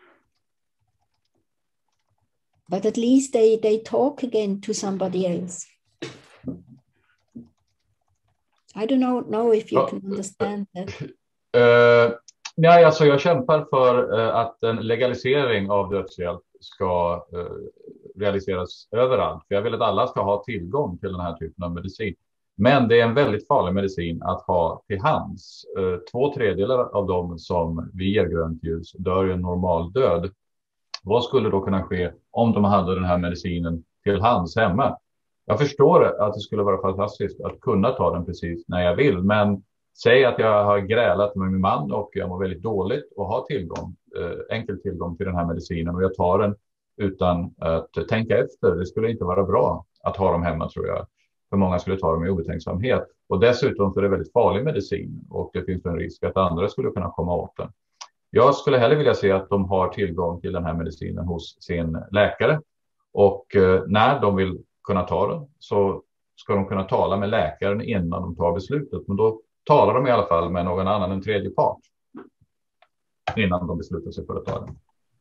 But at least they talk again to somebody else. I don't know if you can understand that. Nej, alltså jag kämpar för att en legalisering av dödshjälp ska realiseras överallt. För jag vill att alla ska ha tillgång till den här typen av medicin. Men det är en väldigt farlig medicin att ha till hands. 2/3 av dem som vi ger grönt ljus dör en normal död. Vad skulle då kunna ske om de hade den här medicinen till hands hemma? Jag förstår att det skulle vara fantastiskt att kunna ta den precis när jag vill. Men säg att jag har grälat med min man och jag mår väldigt dåligt och har enkel tillgång till den här medicinen. Och jag tar den utan att tänka efter. Det skulle inte vara bra att ha dem hemma, tror jag. För många skulle ta dem i obetänksamhet. Och dessutom så är det väldigt farlig medicin. Och det finns en risk att andra skulle kunna komma åt den. Jag skulle hellre vilja se att de har tillgång till den här medicinen hos sin läkare. Och när de vill kunna ta den så ska de kunna tala med läkaren innan de tar beslutet. Men då talar de i alla fall med någon annan än tredje part innan de beslutar sig för att ta den.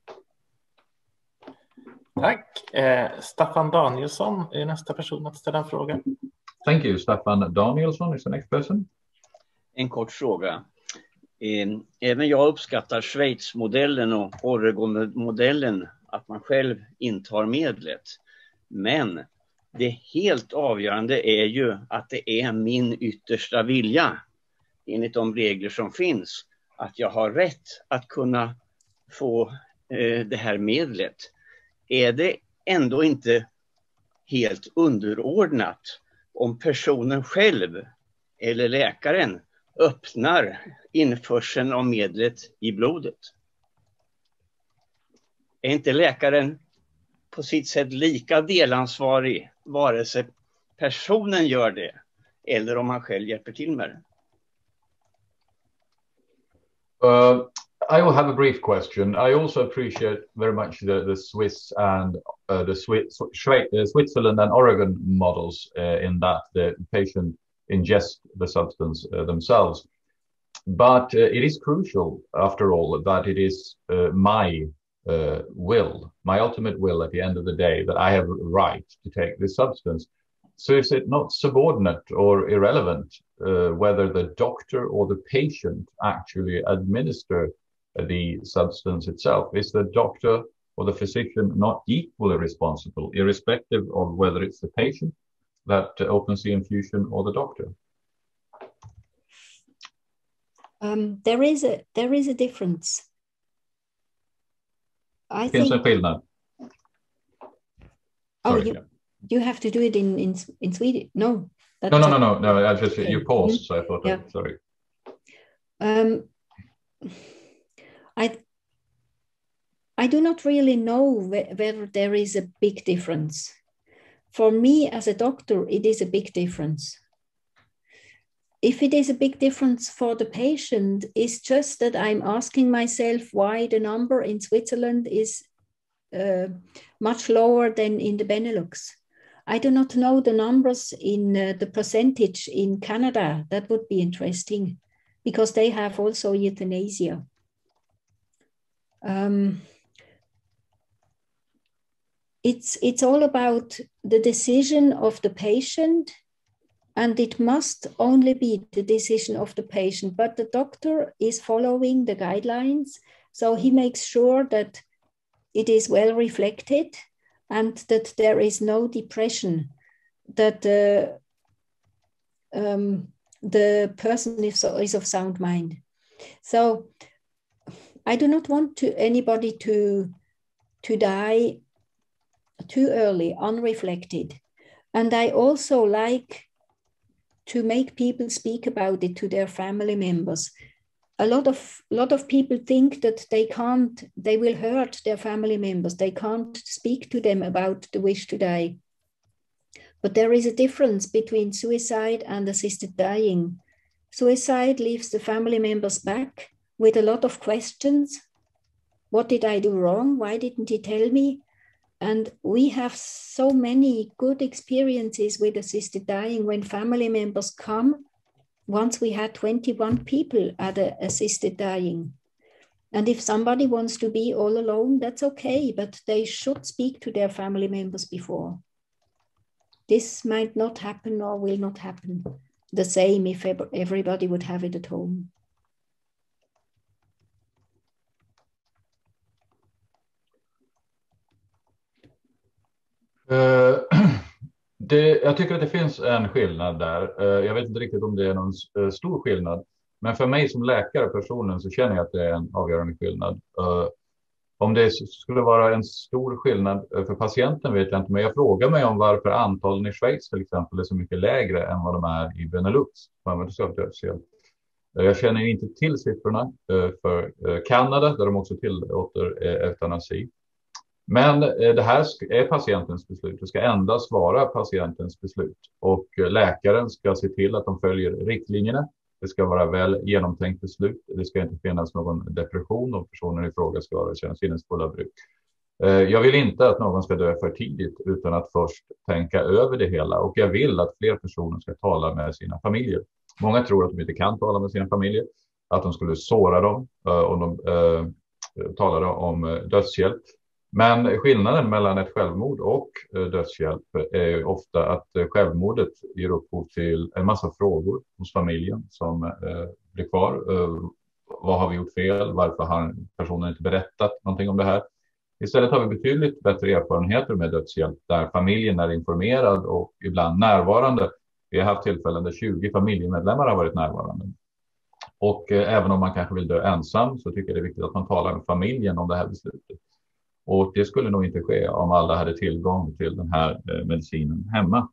Tack. Staffan Danielsson är nästa person att ställa en fråga. Thank you. Staffan Danielsson is the next person. En kort fråga. Även jag uppskattar Schweiz-modellen och Oregon-modellen, att man själv intar medlet. Men det helt avgörande är ju att det är min yttersta vilja, enligt de regler som finns, att jag har rätt att kunna få det här medlet. Är det ändå inte helt underordnat om personen själv eller läkaren öppnar införseln av medlet i blodet? Är inte läkaren på sitt sätt lika delansvarig vare sig personen gör det eller om han själv hjälper till med det? I will have a brief question. I also appreciate very much the Swiss and the Switzerland and Oregon models in that the patient ingests the substance themselves. But it is crucial, after all, that it is my will, my ultimate will at the end of the day, that I have a right to take this substance. So is it not subordinate or irrelevant whether the doctor or the patient actually administer the substance itself? Is the doctor or the physician not equally responsible, irrespective of whether it's the patient that opens the infusion or the doctor? There is a difference. I Finns think. en skillnad? You have to do it in Sweden. No. No. I just okay. You paused, so I thought. Yeah. Sorry. I do not really know whether there is a big difference. For me as a doctor, it is a big difference. If it is a big difference for the patient, it's just that I'm asking myself why the number in Switzerland is much lower than in the Benelux. I do not know the numbers in the percentage in Canada. That would be interesting because they have also euthanasia. It's all about the decision of the patient, and it must only be the decision of the patient, but the doctor is following the guidelines, so he makes sure that it is well reflected and that there is no depression, that the person is of sound mind. So I do not want anybody to die too early, unreflected. And I also like to make people speak about it to their family members. A lot of people think that they will hurt their family members. They can't speak to them about the wish to die. But there is a difference between suicide and assisted dying. Suicide leaves the family members back with a lot of questions. What did I do wrong? Why didn't he tell me? And we have so many good experiences with assisted dying when family members come. Once we had 21 people at assisted dying. And if somebody wants to be all alone, that's okay, but they should speak to their family members before. This might not happen or will not happen the same if everybody would have it at home. Jag tycker att det finns en skillnad där. Jag vet inte riktigt om det är någon stor skillnad. Men för mig som läkare personen så känner jag att det är en avgörande skillnad. Om det skulle vara en stor skillnad för patienten vet jag inte. Men jag frågar mig om varför antalen i Schweiz till exempel är så mycket lägre än vad de är i Benelux. Jag känner inte till siffrorna för Kanada där de också tillåter eutanasi. Men det här är patientens beslut. Det ska endast vara patientens beslut. Och läkaren ska se till att de följer riktlinjerna. Det ska vara väl genomtänkt beslut. Det ska inte finnas någon depression och personen i fråga ska känna sinnesfulla bruk. Jag vill inte att någon ska dö för tidigt utan att först tänka över det hela. Och jag vill att fler personer ska tala med sina familjer. Många tror att de inte kan tala med sina familjer. Att de skulle såra dem om de talade om dödshjälp. Men skillnaden mellan ett självmord och dödshjälp är ofta att självmordet ger upphov till en massa frågor hos familjen som blir kvar. Vad har vi gjort fel? Varför har personen inte berättat någonting om det här? Istället har vi betydligt bättre erfarenheter med dödshjälp där familjen är informerad och ibland närvarande. Vi har haft tillfällen där 20 familjemedlemmar har varit närvarande. Och även om man kanske vill dö ensam så tycker jag det är viktigt att man talar med familjen om det här beslutet. Och det skulle nog inte ske om alla hade tillgång till den här medicinen hemma.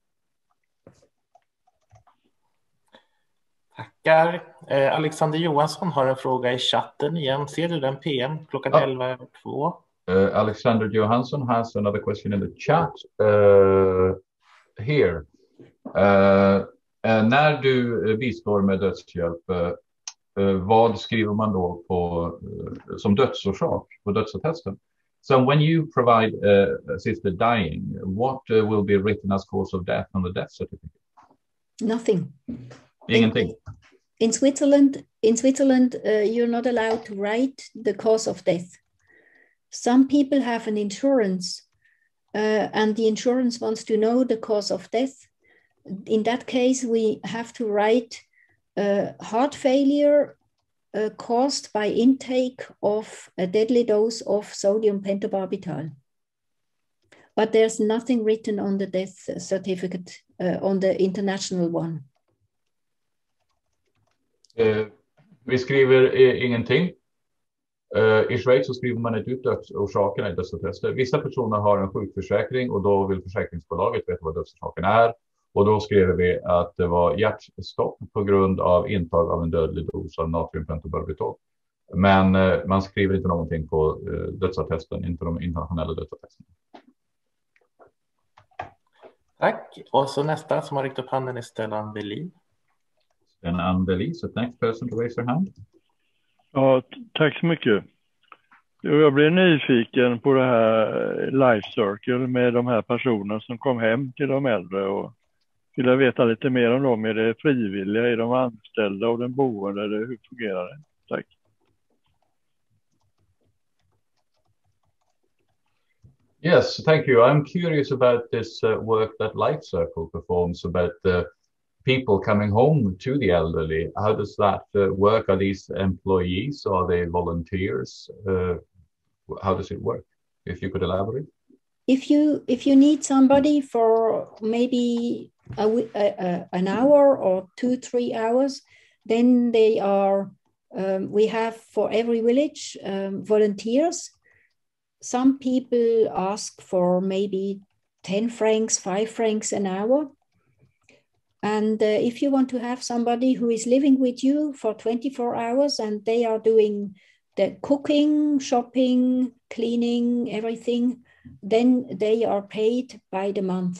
Tackar. Alexander Johansson har en fråga i chatten igen. Ser du den PM klockan 11:02? Alexander Johansson has another question in the chat here. När du bistår med dödshjälp, vad skriver man då på som dödsorsak på dödsattesten? So when you provide assisted dying, what will be written as cause of death on the death certificate? Nothing. Ingenting. In Switzerland, you're not allowed to write the cause of death. Some people have an insurance, and the insurance wants to know the cause of death. In that case, we have to write heart failure caused by intake of a deadly dose of sodium pentobarbital. But there's nothing written on the death certificate, on the international one. Vi skriver ingenting. I Schweiz så skriver man inte ut dödsorsakerna i dödsattester. Vissa personer har en sjukförsäkring och då vill försäkringsbolaget veta vad dödsorsaken är. Och då skriver vi att det var hjärtstopp på grund av intag av en dödlig dos av natriumpentobarbital. Men man skriver inte någonting på dödsattesten, inte de internationella dödsattesterna. Tack. Och så nästa som har räckt upp handen är Stellan Velin. Stellan Velin, so next person to raise their hand. Ja, tack så mycket. Jag blev nyfiken på det här Life Circle med de här personerna som kom hem till de äldre och vill veta lite mer om dem. Är det frivilliga, är de anställda och den boende, eller hur fungerar det? Tack. Yes, thank you. I'm curious about this work that Life Circle performs about people coming home to the elderly. How does that work? Are these employees? Are they volunteers? How does it work? If you could elaborate. If you need somebody for maybe an hour or 2-3 hours, then they are. We have for every village volunteers. Some people ask for maybe 10 francs, 5 francs an hour. And if you want to have somebody who is living with you for 24 hours and they are doing the cooking, shopping, cleaning, everything, then they are paid by the month.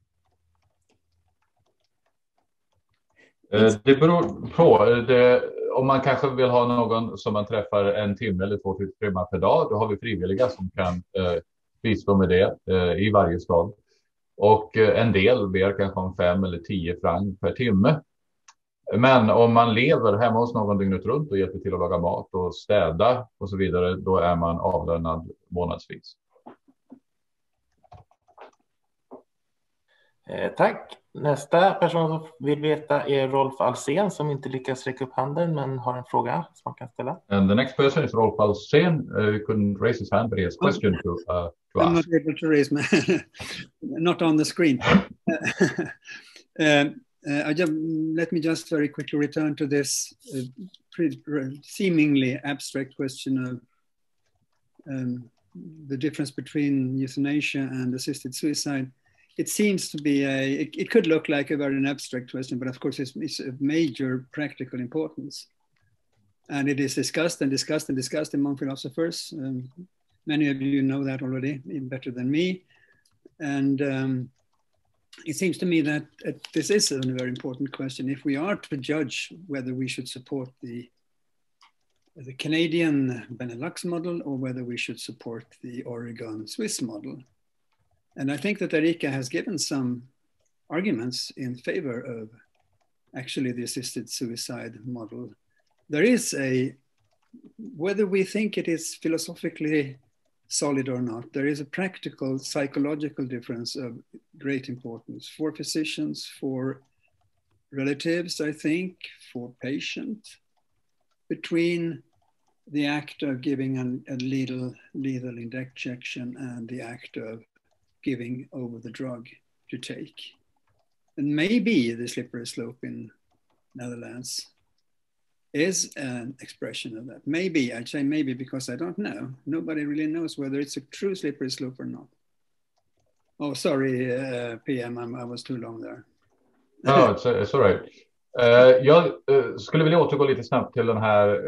Det beror på. Om man kanske vill ha någon som man träffar 1 timme eller 2 timmar per dag, då har vi frivilliga som kan bistå med det i varje stad. Och en del ber kanske om 5 eller 10 franc per timme. Men om man lever hemma hos någon dygnet runt och hjälper till att laga mat och städa och så vidare, då är man avlönad månadsvis. Tack. Nästa person som vill veta är Rolf Alsen som inte lyckas räcka upp handen men har en fråga som man kan ställa. And the next person is Rolf Alsen. He couldn't raise his hand, but he has a question to I'm ask. not able to raise my not on the screen. Let me just very quickly return to this seemingly abstract question of the difference between euthanasia and assisted suicide. It seems to be it could look like a very abstract question, but of course it's of major practical importance. And it is discussed and discussed and discussed among philosophers. Many of you know that already, even better than me. And it seems to me that this is a very important question. If we are to judge whether we should support the Canadian Benelux model or whether we should support the Oregon Swiss model. And I think that Erika has given some arguments in favor of actually the assisted suicide model. There is whether we think it is philosophically solid or not, there is a practical psychological difference of great importance for physicians, for relatives, I think, for patients, between the act of giving a lethal injection and the act of giving over the drug to take. And maybe the slippery slope in Netherlands is an expression of that. Maybe, I'd say maybe because I don't know. Nobody really knows whether it's a true slippery slope or not. Oh, sorry, PM, I was too long there. No, it's all right. Jag skulle vilja återgå lite snabbt till den här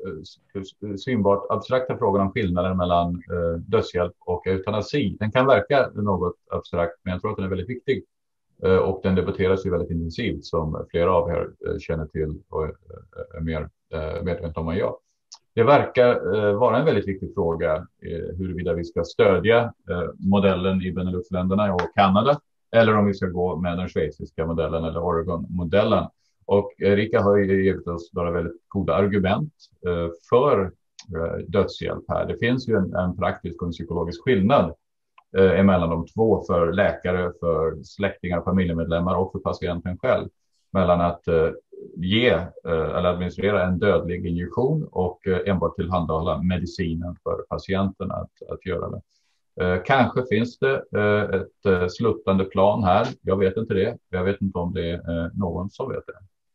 synbart abstrakta frågan om skillnaden mellan dödshjälp och eutanasi. Den kan verka något abstrakt, men jag tror att den är väldigt viktig. Och den debatteras ju väldigt intensivt, som flera av er känner till och är mer medvetna om än jag. Det verkar vara en väldigt viktig fråga huruvida vi ska stödja modellen i Beneluxländerna och Kanada, eller om vi ska gå med den schweiziska modellen eller Oregon-modellen. Och Erika har ju givit oss några väldigt goda argument för dödshjälp här. Det finns ju en praktisk och en psykologisk skillnad emellan de två, för läkare, för släktingar, familjemedlemmar och för patienten själv, mellan att ge eller administrera en dödlig injektion och enbart tillhandahålla medicinen för patienten att göra det. Kanske finns det ett sluttande plan här. Jag vet inte det. Jag vet inte om det är någon som vet det.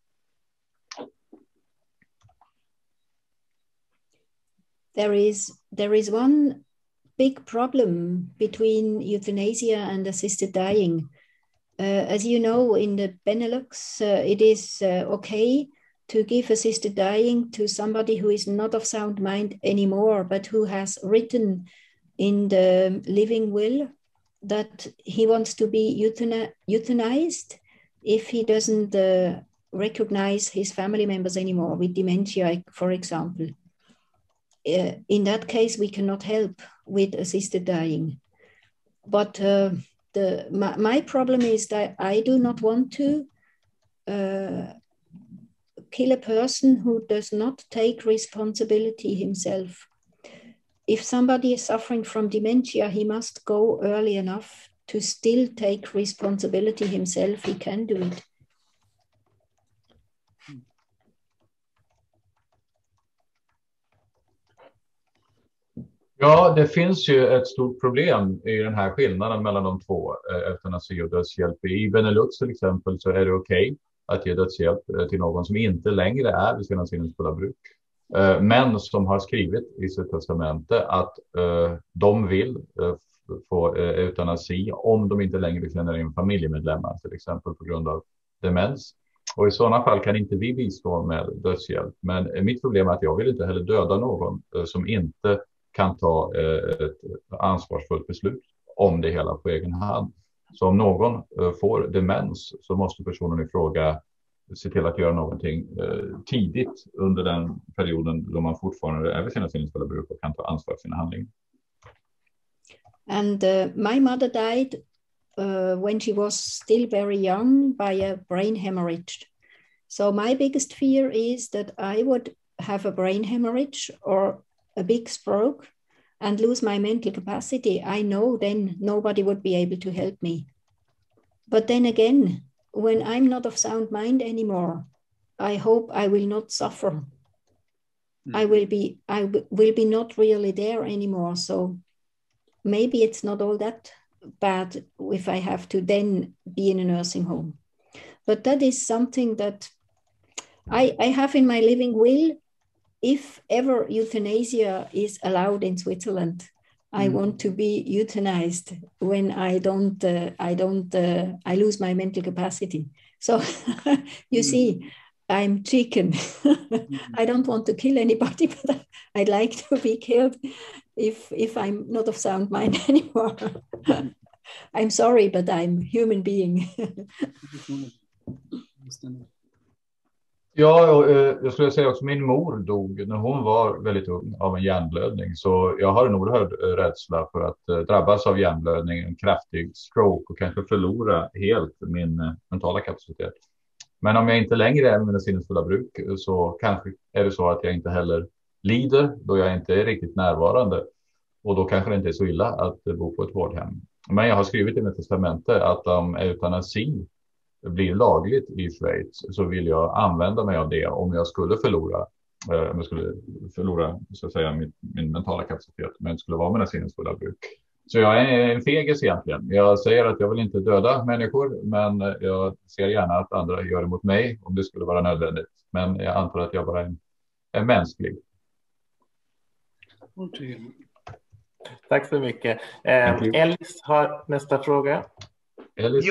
There is one big problem between euthanasia and assisted dying. As you know, in the Benelux, it is okay to give assisted dying to somebody who is not of sound mind anymore, but who has written in the living will that he wants to be euthanized if he doesn't recognize his family members anymore with dementia, for example. In that case, we cannot help with assisted dying. But my problem is that I do not want to kill a person who does not take responsibility himself. If somebody is suffering from dementia, he must go early enough to still take responsibility himself. He can do it. Ja, det finns ju ett stort problem i den här skillnaden mellan de två, eutanasi och dödshjälp. I Benelux till exempel så är det okej att ge dödshjälp till någon som inte längre är vid sina sinnesfulla bruk. Men som har skrivit i sitt testamente att de vill få eutanasi om de inte längre känner in familjemedlemmar, till exempel på grund av demens. Och i sådana fall kan inte vi bistå med dödshjälp. Men mitt problem är att jag vill inte heller döda någon som inte kan ta ett ansvarsfullt beslut om det hela på egen hand. Så om någon får demens så måste personen i fråga se till att göra någonting tidigt under den perioden då man fortfarande är vid sina sinnesfulla bruk och kan ta ansvar för sina handlingar. And my mother died when she was still very young by a brain hemorrhage. So my biggest fear is that I would have a brain hemorrhage or a big stroke and lose my mental capacity. I know then nobody would be able to help me. But then again, when I'm not of sound mind anymore, I hope I will not suffer. I will be not really there anymore. So maybe it's not all that bad if I have to then be in a nursing home. But that is something that I have in my living will. If ever euthanasia is allowed in Switzerland, I want to be euthanized when I lose my mental capacity. So you see, I'm chicken. I don't want to kill anybody, but I'd like to be killed if I'm not of sound mind anymore. I'm sorry, but I'm a human being. Ja, jag skulle säga också min mor dog när hon var väldigt ung av en hjärnblödning. Så jag har en oerhörd rädsla för att drabbas av hjärnblödning, en kraftig stroke och kanske förlora helt min mentala kapacitet. Men om jag inte längre är med mina sinnesfulla bruk så kanske är det så att jag inte heller lider då jag inte är riktigt närvarande. Och då kanske det inte är så illa att bo på ett vårdhem. Men jag har skrivit i mitt testamente att om eutanasi blir lagligt i Schweiz så vill jag använda mig av det om jag skulle förlora så att säga min mentala kapacitet, men det skulle vara mina sinnesfulla bruk. Så jag är en fegis egentligen. Jag säger att jag vill inte döda människor, men jag ser gärna att andra gör det mot mig om det skulle vara nödvändigt. Men jag antar att jag bara är mänsklig. Tack så mycket. Ellis har nästa fråga. Ellis,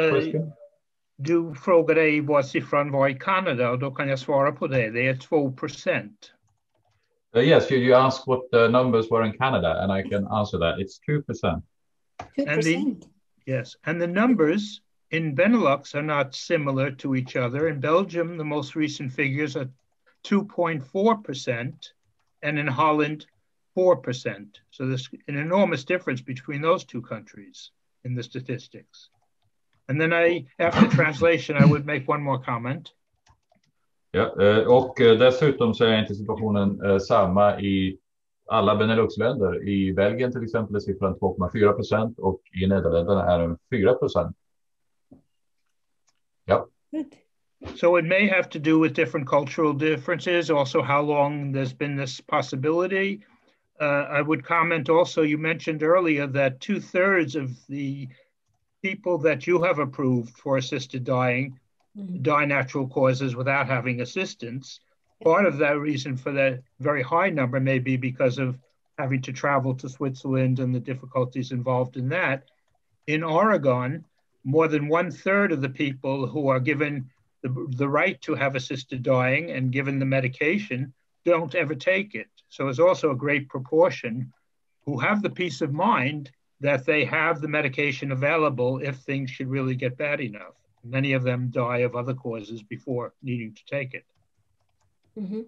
du frågade vad siffran var i Kanada och då kan jag svara på det. Det är 2%. Yes, you asked what the numbers were in Canada and I can answer that. It's 2%. 2%. Yes, and the numbers in Benelux are not similar to each other. In Belgium, the most recent figures are 2.4% and in Holland, 4%. So there's an enormous difference between those two countries in the statistics. And then after translation, I would make one more comment. Ja, och dessutom så är inte situationen samma i alla Benelux-länder. I Belgien till exempel är siffran 2,4% och i Nederländerna är den 4%. Ja. So it may have to do with different cultural differences, also how long there's been this possibility. I would comment also, you mentioned earlier that 2/3 of the people that you have approved for assisted dying die natural causes without having assistance. Part of that reason for that very high number may be because of having to travel to Switzerland and the difficulties involved in that. In Oregon, more than 1/3 of the people who are given the right to have assisted dying and given the medication don't ever take it. So it's also a great proportion who have the peace of mind that they have the medication available if things should really get bad enough. Many of them die of other causes before needing to take it. Mm-hmm.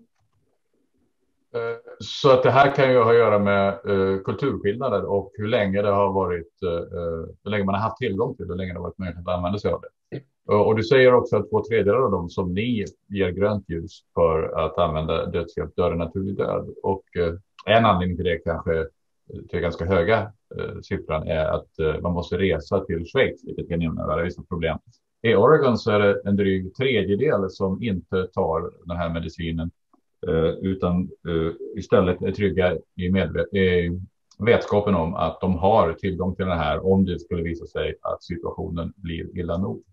Så att det här kan ju ha att göra med kulturskillnader och hur länge det har varit, hur länge man har haft tillgång till, hur länge det har varit möjligt att använda sig av det. Och du säger också att 2/3 av dem som ni ger grönt ljus för att använda dödshjälp dör en naturlig död. Och en anledning till det kanske till ganska höga siffran är att man måste resa till Schweiz, vilket kan innebära vissa problem. I Oregon så är det en dryg 1/3 som inte tar den här medicinen utan istället är trygga i vetskapen om att de har tillgång till den här om det skulle visa sig att situationen blir illa nog.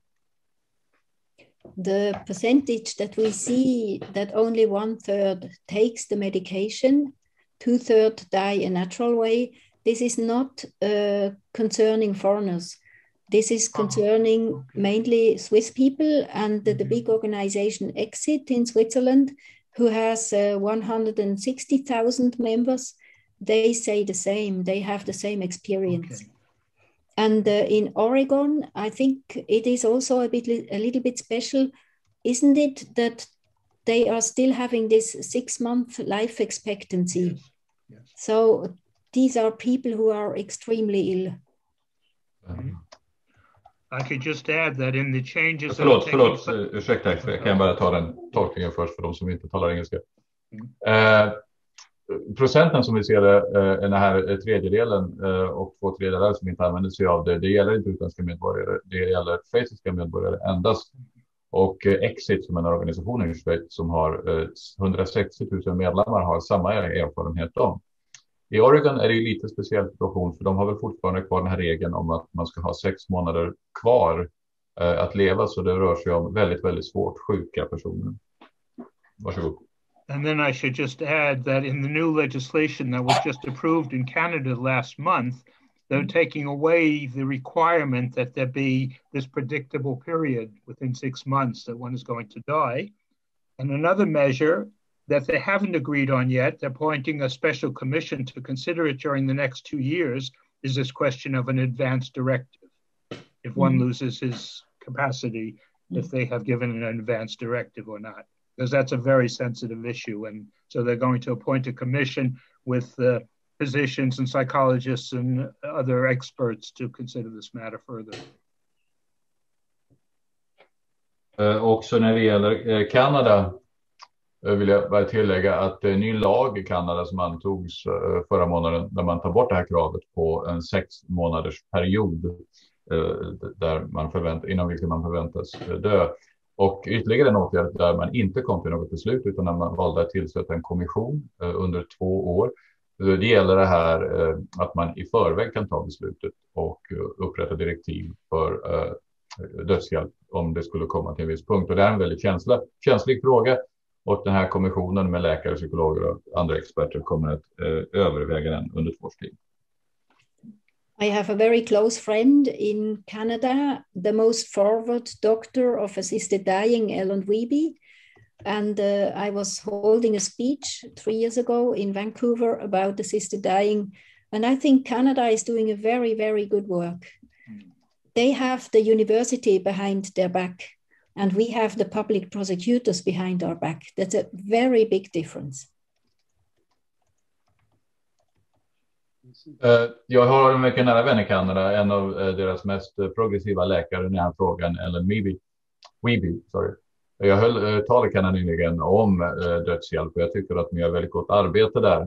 The percentage that we see that only 1/3 takes the medication, 2/3 die a natural way, this is not concerning foreigners. This is concerning mainly Swiss people and the big organization Exit in Switzerland, who has 160,000 members. They say the same, they have the same experience. Okay. And in Oregon, I think it is also a little bit special, isn't it, that they are still having this 6-month life expectancy. Yes. Yes. So these are people who are extremely ill. I could just add that in the changes... Förlåt, ursäkta, jag kan bara ta den tolkningen först för de som inte talar engelska. Procenten som vi ser är den här 1/3 och 2/3 som inte använder sig av det gäller inte utländska medborgare, det gäller schweiziska medborgare endast. Och Exit som en organisation i Schweiz som har 160 000 medlemmar har samma erfarenhet om. I Oregon är det ju lite speciell situation för de har väl fortfarande kvar den här regeln om att man ska ha 6 månader kvar att leva, så det rör sig om väldigt, väldigt svårt sjuka personer. Varsågod. And then I should just add that in the new legislation that was just approved in Canada last month, they're taking away the requirement that there be this predictable period within 6 months that one is going to die. And another measure that they haven't agreed on yet, they're appointing a special commission to consider it during the next 2 years, is this question of an advance directive. If one loses his capacity, if they have given an advance directive or not. Because that's a very sensitive issue. And so they're going to appoint a commission with physicians and psychologists and other experts to consider this matter further. Också när det gäller Kanada vill jag bara tillägga att det är en ny lag i Kanada som antogs förra månaden där man tar bort det här kravet på en 6 månaders period där man inom vilken man förväntas dö. Och ytterligare en åtgärd där man inte kom till något beslut utan när man valde att tillsätta en kommission under 2 år. Det gäller det här att man i förväg kan ta beslutet och upprätta direktiv för dödshjälp om det skulle komma till en viss punkt. Och det är en väldigt känslig fråga. Och den här kommissionen med läkare, psykologer och andra experter kommer att överväga den under 2 års tid. I have a very close friend in Canada, the most forward doctor of assisted dying, Ellen Wiebe. And I was holding a speech 3 years ago in Vancouver about assisted dying. And I think Canada is doing a very, very good work. They have the university behind their back, and we have the public prosecutors behind our back. That's a very big difference. Jag har en mycket nära vän i Kanada, en av deras mest progressiva läkare i den här frågan, Ellen Wiebe. Jag höll tal i Kanada nyligen om dödshjälp och jag tycker att de gör väldigt gott arbete där.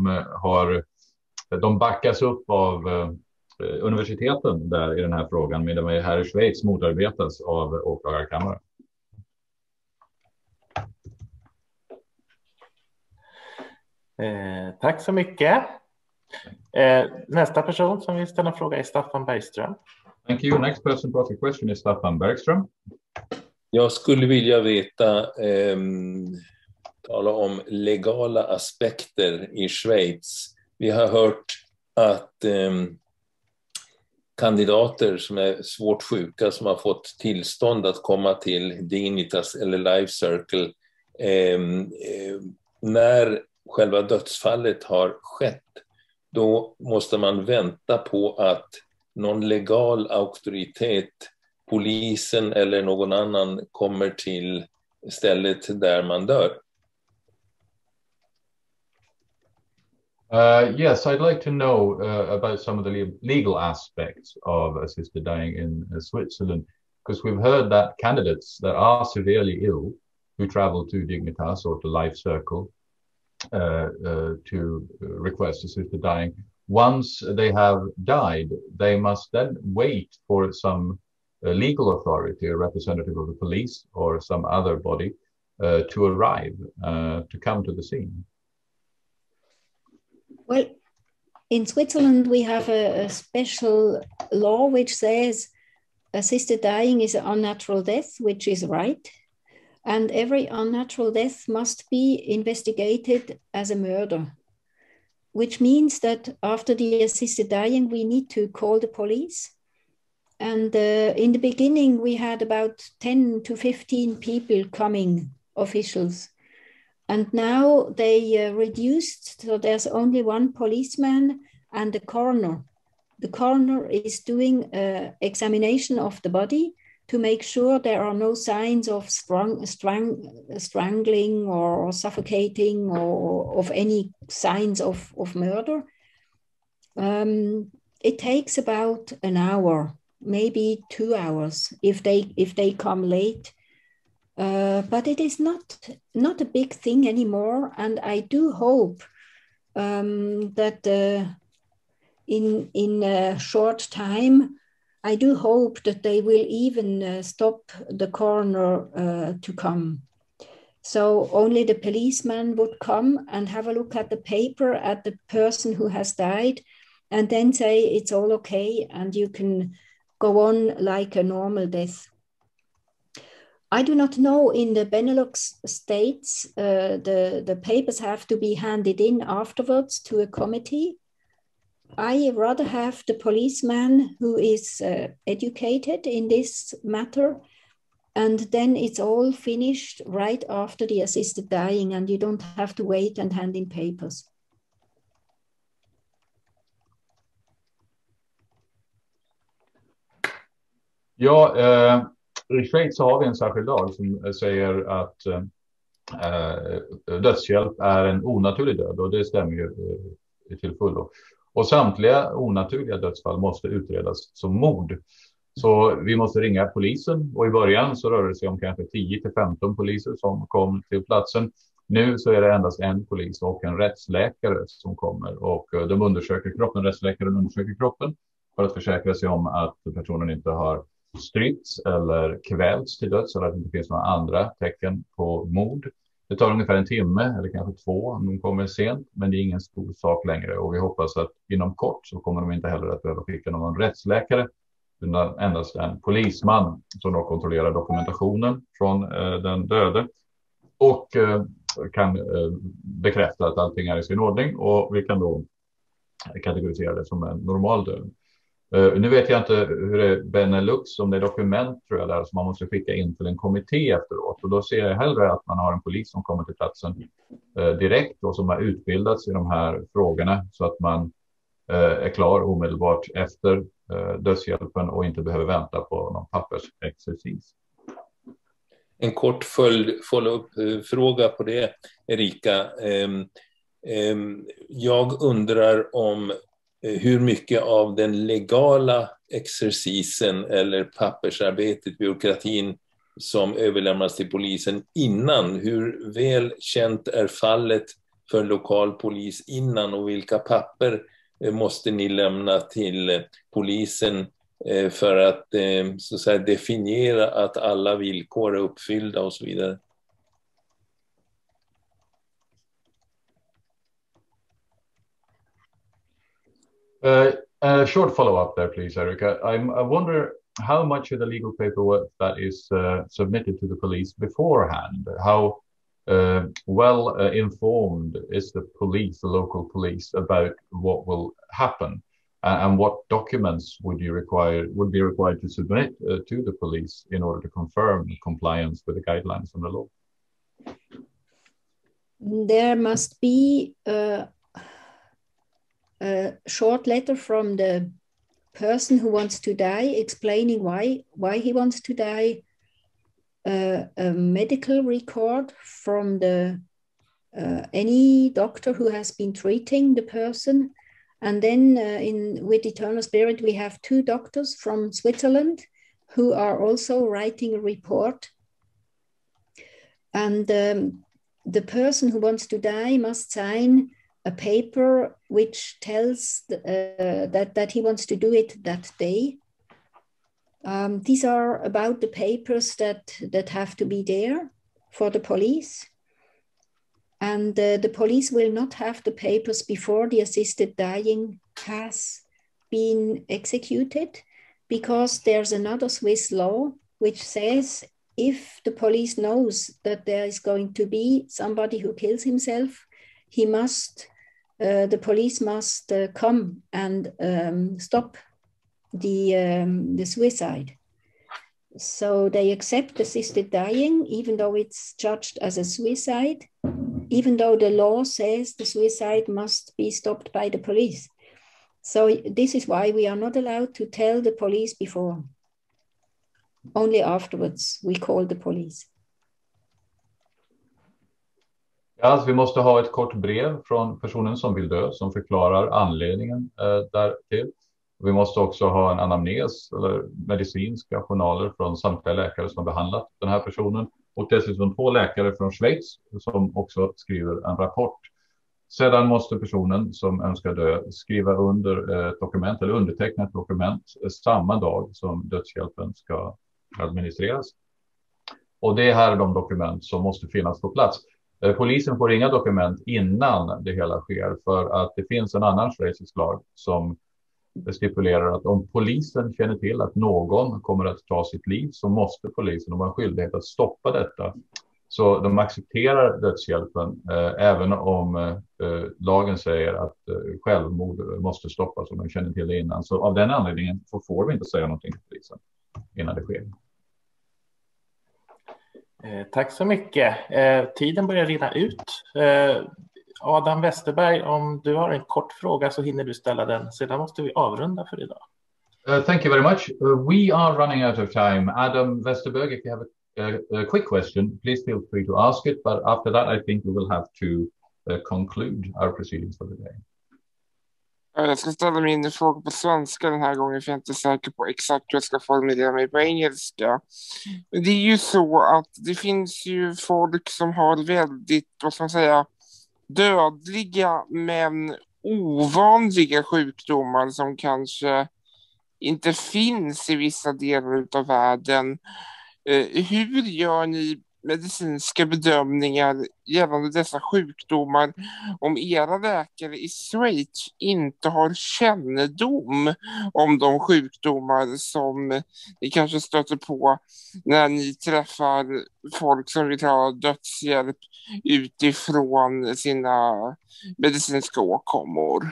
De backas upp av universiteten där i den här frågan, medan de här i Schweiz motarbetas av åklagarkammaren. Tack så mycket. Nästa person som vill ställa en fråga är Staffan Bergström. Thank you. Next person to ask a question is Staffan Bergström. Jag skulle vilja veta, tala om legala aspekter i Schweiz. Vi har hört att kandidater som är svårt sjuka som har fått tillstånd att komma till Dignitas eller Life Circle när själva dödsfallet har skett, då måste man vänta på att någon legal auktoritet, polisen eller någon annan, kommer till stället där man dör. Yes, I'd like to know about some of the legal aspects of assisted dying in Switzerland, because we've heard that candidates that are severely ill who travel to Dignitas or to Life Circle to request assisted dying, once they have died, they must then wait for some legal authority, a representative of the police or some other body to arrive, to come to the scene. Well, in Switzerland, we have a special law which says assisted dying is an unnatural death, which is right. And every unnatural death must be investigated as a murder, which means that after the assisted dying, we need to call the police. And in the beginning, we had about 10 to 15 people coming, officials. And now they reduced, so there's only one policeman and the coroner. The coroner is doing an examination of the body to make sure there are no signs of strangling or suffocating or of any signs of murder. It takes about an hour, maybe 2 hours if they come late. But it is not a big thing anymore, and I do hope that in a short time, I do hope that they will even stop the coroner to come. So only the policeman would come and have a look at the paper at the person who has died, and then say it's all okay and you can go on like a normal death. I do not know in the Benelux states, the papers have to be handed in afterwards to a committee. I rather have the policeman who is educated in this matter, and then it's all finished right after the assisted dying, and you don't have to wait and hand in papers. Ja, i Schweiz har vi en särskild lag som säger att dödshjälp är en onaturlig död, och det stämmer ju till fullo. Och samtliga onaturliga dödsfall måste utredas som mord. Så vi måste ringa polisen, och i början så rör det sig om kanske 10-15 poliser som kom till platsen. Nu så är det endast en polis och en rättsläkare som kommer, och de undersöker kroppen, rättsläkaren undersöker kroppen för att försäkra sig om att personen inte har strypts eller kvävts till döds, eller att det inte finns några andra tecken på mord. Det tar ungefär en timme eller kanske 2 om de kommer sent, men det är ingen stor sak längre, och vi hoppas att inom kort så kommer de inte heller att behöva skicka någon rättsläkare, utan endast en polisman som då kontrollerar dokumentationen från den döde och kan bekräfta att allting är i sin ordning, och vi kan då kategorisera det som en normal död. Nu vet jag inte hur det är Benelux, om det är dokument tror jag där som man måste skicka in till en kommitté efteråt, och då ser jag hellre att man har en polis som kommer till platsen direkt och som har utbildats i de här frågorna, så att man är klar omedelbart efter dödshjälpen och inte behöver vänta på någon pappersexercis. En kort follow-up-fråga på det, Erika. Jag undrar om hur mycket av den legala exercisen eller pappersarbetet, byråkratin, som överlämnas till polisen innan. Hur väl känt är fallet för lokal polis innan, och vilka papper måste ni lämna till polisen för att så att säga definiera att alla villkor är uppfyllda och så vidare? A short follow-up there, please, Erica. I wonder how much of the legal paperwork that is submitted to the police beforehand. How well informed is the police, the local police, about what will happen? And what documents would be required to submit to the police in order to confirm compliance with the guidelines and the law? There must be a short letter from the person who wants to die, explaining why he wants to die, a medical record from the any doctor who has been treating the person. And then with Eternal Spirit, we have 2 doctors from Switzerland who are also writing a report. And the person who wants to die must sign a paper which tells that he wants to do it that day. These are about the papers that have to be there for the police. And the police will not have the papers before the assisted dying has been executed, because there's another Swiss law which says if the police knows that there is going to be somebody who kills himself, the police must come and stop the suicide. So they accept assisted dying, even though it's judged as a suicide, even though the law says the suicide must be stopped by the police. So this is why we are not allowed to tell the police before. Only afterwards we call the police. Ja, alltså vi måste ha ett kort brev från personen som vill dö som förklarar anledningen därtill. Vi måste också ha en anamnes eller medicinska journaler från samtliga läkare som behandlat den här personen. Och dessutom 2 läkare från Schweiz som också skriver en rapport. Sedan måste personen som önskar dö skriva under ett dokument eller underteckna ett dokument samma dag som dödshjälpen ska administreras. Och det här är de dokument som måste finnas på plats. Polisen får inga dokument innan det hela sker, för att det finns en annan schweizisk lag som stipulerar att om polisen känner till att någon kommer att ta sitt liv, så måste polisen ha en skyldighet att stoppa detta. Så de accepterar dödshjälpen även om lagen säger att självmord måste stoppas om de känner till det innan. Så av den anledningen får vi inte säga någonting till polisen innan det sker. Tack så mycket. Tiden börjar rinna ut. Adam Westerberg, om du har en kort fråga så hinner du ställa den. Sedan måste vi avrunda för idag. Thank you very much. We are running out of time. Adam Westerberg, if you have a quick question, please feel free to ask it. But after that, I think we will have to conclude our proceedings for the day. Jag ska ställa min fråga på svenska den här gången, för jag är inte säker på exakt hur jag ska formulera mig på engelska. Det är ju så att det finns ju folk som har väldigt, vad ska man säga, dödliga men ovanliga sjukdomar som kanske inte finns i vissa delar av världen. Hur gör ni medicinska bedömningar gällande dessa sjukdomar om era läkare i Schweiz inte har kännedom om de sjukdomar som ni kanske stöter på när ni träffar folk som vill ha dödshjälp utifrån sina medicinska åkommor?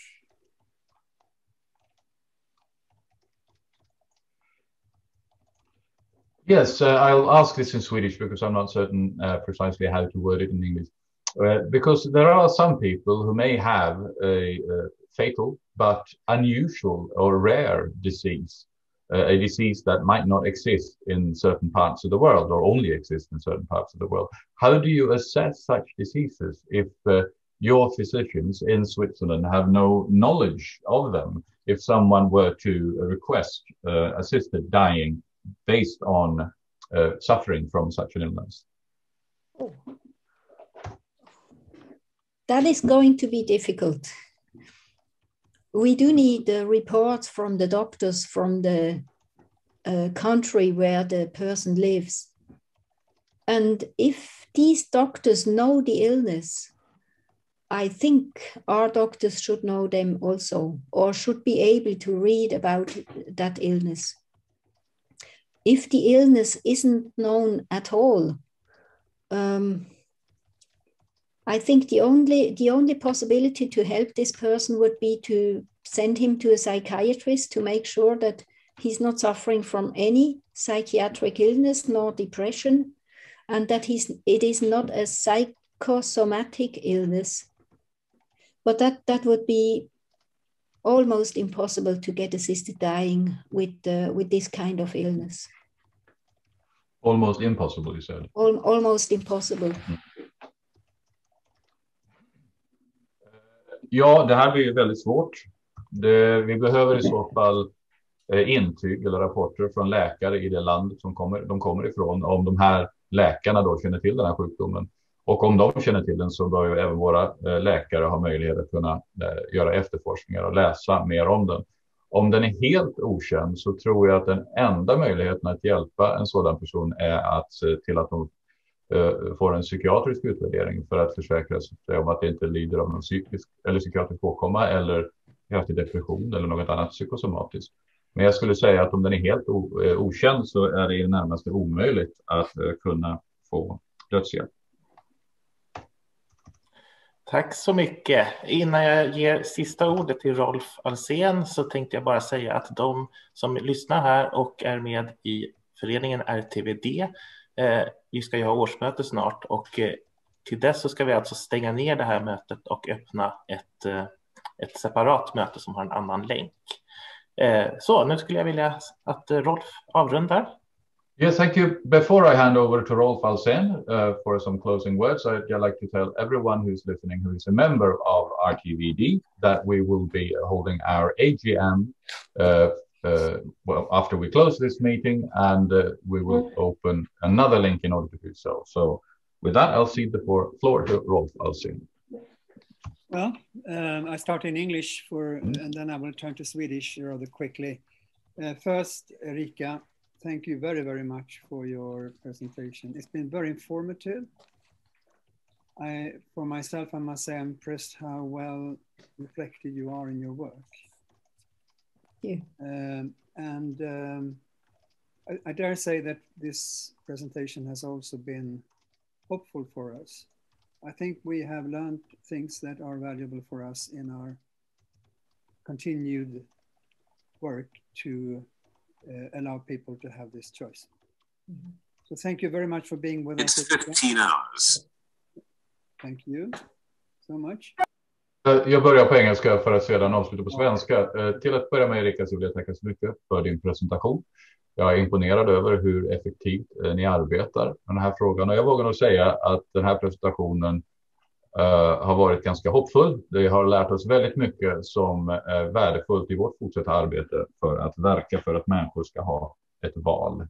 Yes, I'll ask this in Swedish because I'm not certain precisely how to word it in English. Because there are some people who may have a fatal but unusual or rare disease, a disease that might not exist in certain parts of the world or only exist in certain parts of the world. How do you assess such diseases if your physicians in Switzerland have no knowledge of them? If someone were to request assisted dying based on suffering from such an illness? That is going to be difficult. We do need reports from the doctors from the country where the person lives. And if these doctors know the illness, I think our doctors should know them also, or should be able to read about that illness. If the illness isn't known at all, I think the only possibility to help this person would be to send him to a psychiatrist to make sure that he's not suffering from any psychiatric illness nor depression, and that it is not a psychosomatic illness. But that would be almost impossible to get assisted dying with this kind of illness. Almost impossible, you said. Almost impossible. Ja, det här blir väldigt svårt. Vi behöver i så fall intyg eller rapporter från läkare i det land som de kommer ifrån, om de här läkarna då känner till den här sjukdomen. Och om de känner till den så bör ju även våra läkare ha möjlighet att kunna göra efterforskningar och läsa mer om den. Om den är helt okänd så tror jag att den enda möjligheten att hjälpa en sådan person är att se till att de får en psykiatrisk utvärdering för att försäkra sig om att det inte lider av någon psykisk eller psykiatrisk åkomma eller kraftig depression eller något annat psykosomatiskt. Men jag skulle säga att om den är helt okänd så är det närmast omöjligt att kunna få dödshjälp. Tack så mycket. Innan jag ger sista ordet till Rolf Alsén så tänkte jag bara säga att de som lyssnar här och är med i föreningen RTVD, vi ska ju ha årsmöte snart, och till dess så ska vi alltså stänga ner det här mötet och öppna ett separat möte som har en annan länk. Så nu skulle jag vilja att Rolf avrundar. Yes, thank you. Before I hand over to Rolf Alsén for some closing words, I'd like to tell everyone who's listening who is a member of RTVD that we will be holding our AGM well, after we close this meeting, and we will open another link in order to do so. So with that, I'll cede the floor to Rolf Alsén. Well, I start in English and then I will turn to Swedish rather quickly. First, Erika, thank you very, very much for your presentation. It's been very informative. For myself, I must say I'm impressed how well reflected you are in your work. Yeah. I dare say that this presentation has also been hopeful for us. I think we have learned things that are valuable for us in our continued work to allow people to have this choice. Mm-hmm. So thank you very much for being with us. It's 15 hours. Thank you so much. Jag börjar på engelska för att sedan avsluta på svenska. Till att börja med, Erika, så vill jag tacka så mycket för din presentation. Jag är imponerad över hur effektivt ni arbetar med den här frågan. Och jag vågar nog säga att den här presentationen har varit ganska hoppfull. Vi har lärt oss väldigt mycket som är värdefullt i vårt fortsatta arbete för att verka för att människor ska ha ett val.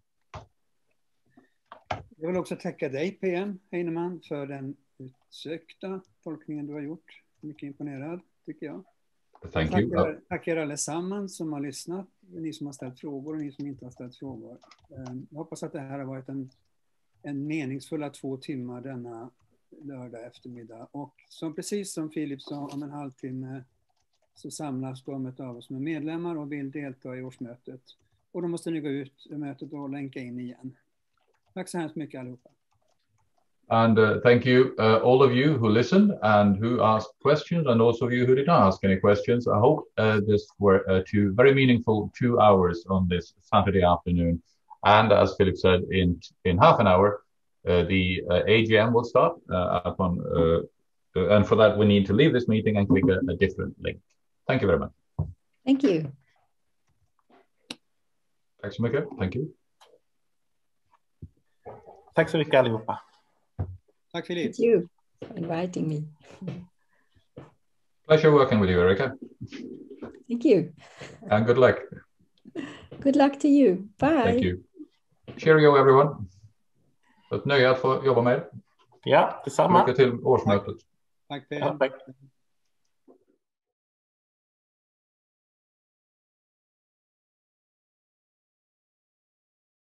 Jag vill också tacka dig, PM Heinemann, för den utsökta tolkningen du har gjort. Mycket imponerad, tycker jag. Tack er allesammans som har lyssnat, ni som har ställt frågor och ni som inte har ställt frågor. Jag hoppas att det här har varit en meningsfulla 2 timmar denna lördag eftermiddag. Och precis som Filip sa, om en halvtimme så samlas de av oss med medlemmar och vill delta i årsmötet. Och då måste ni gå ut ur mötet och länka in igen. Tack så hemskt mycket allihopa. And thank you, all of you who listened and who asked questions, and also you who did not ask any questions. I hope this were 2 very meaningful 2 hours on this Saturday afternoon. And as Philip said, in half an hour, the AGM will start. And for that, we need to leave this meeting and click a different link. Thank you very much. Thank you. Tack så mycket. Thank you. Tack så mycket allihopa. Tack Filip. Thank you for inviting me. Pleasure working with you, Erika. Thank you. And good luck. Good luck to you. Bye. Thank you. Cheerio everyone. Ett nöje att få jobba med. Ja, detsamma. Lycka till årsmötet. Tack.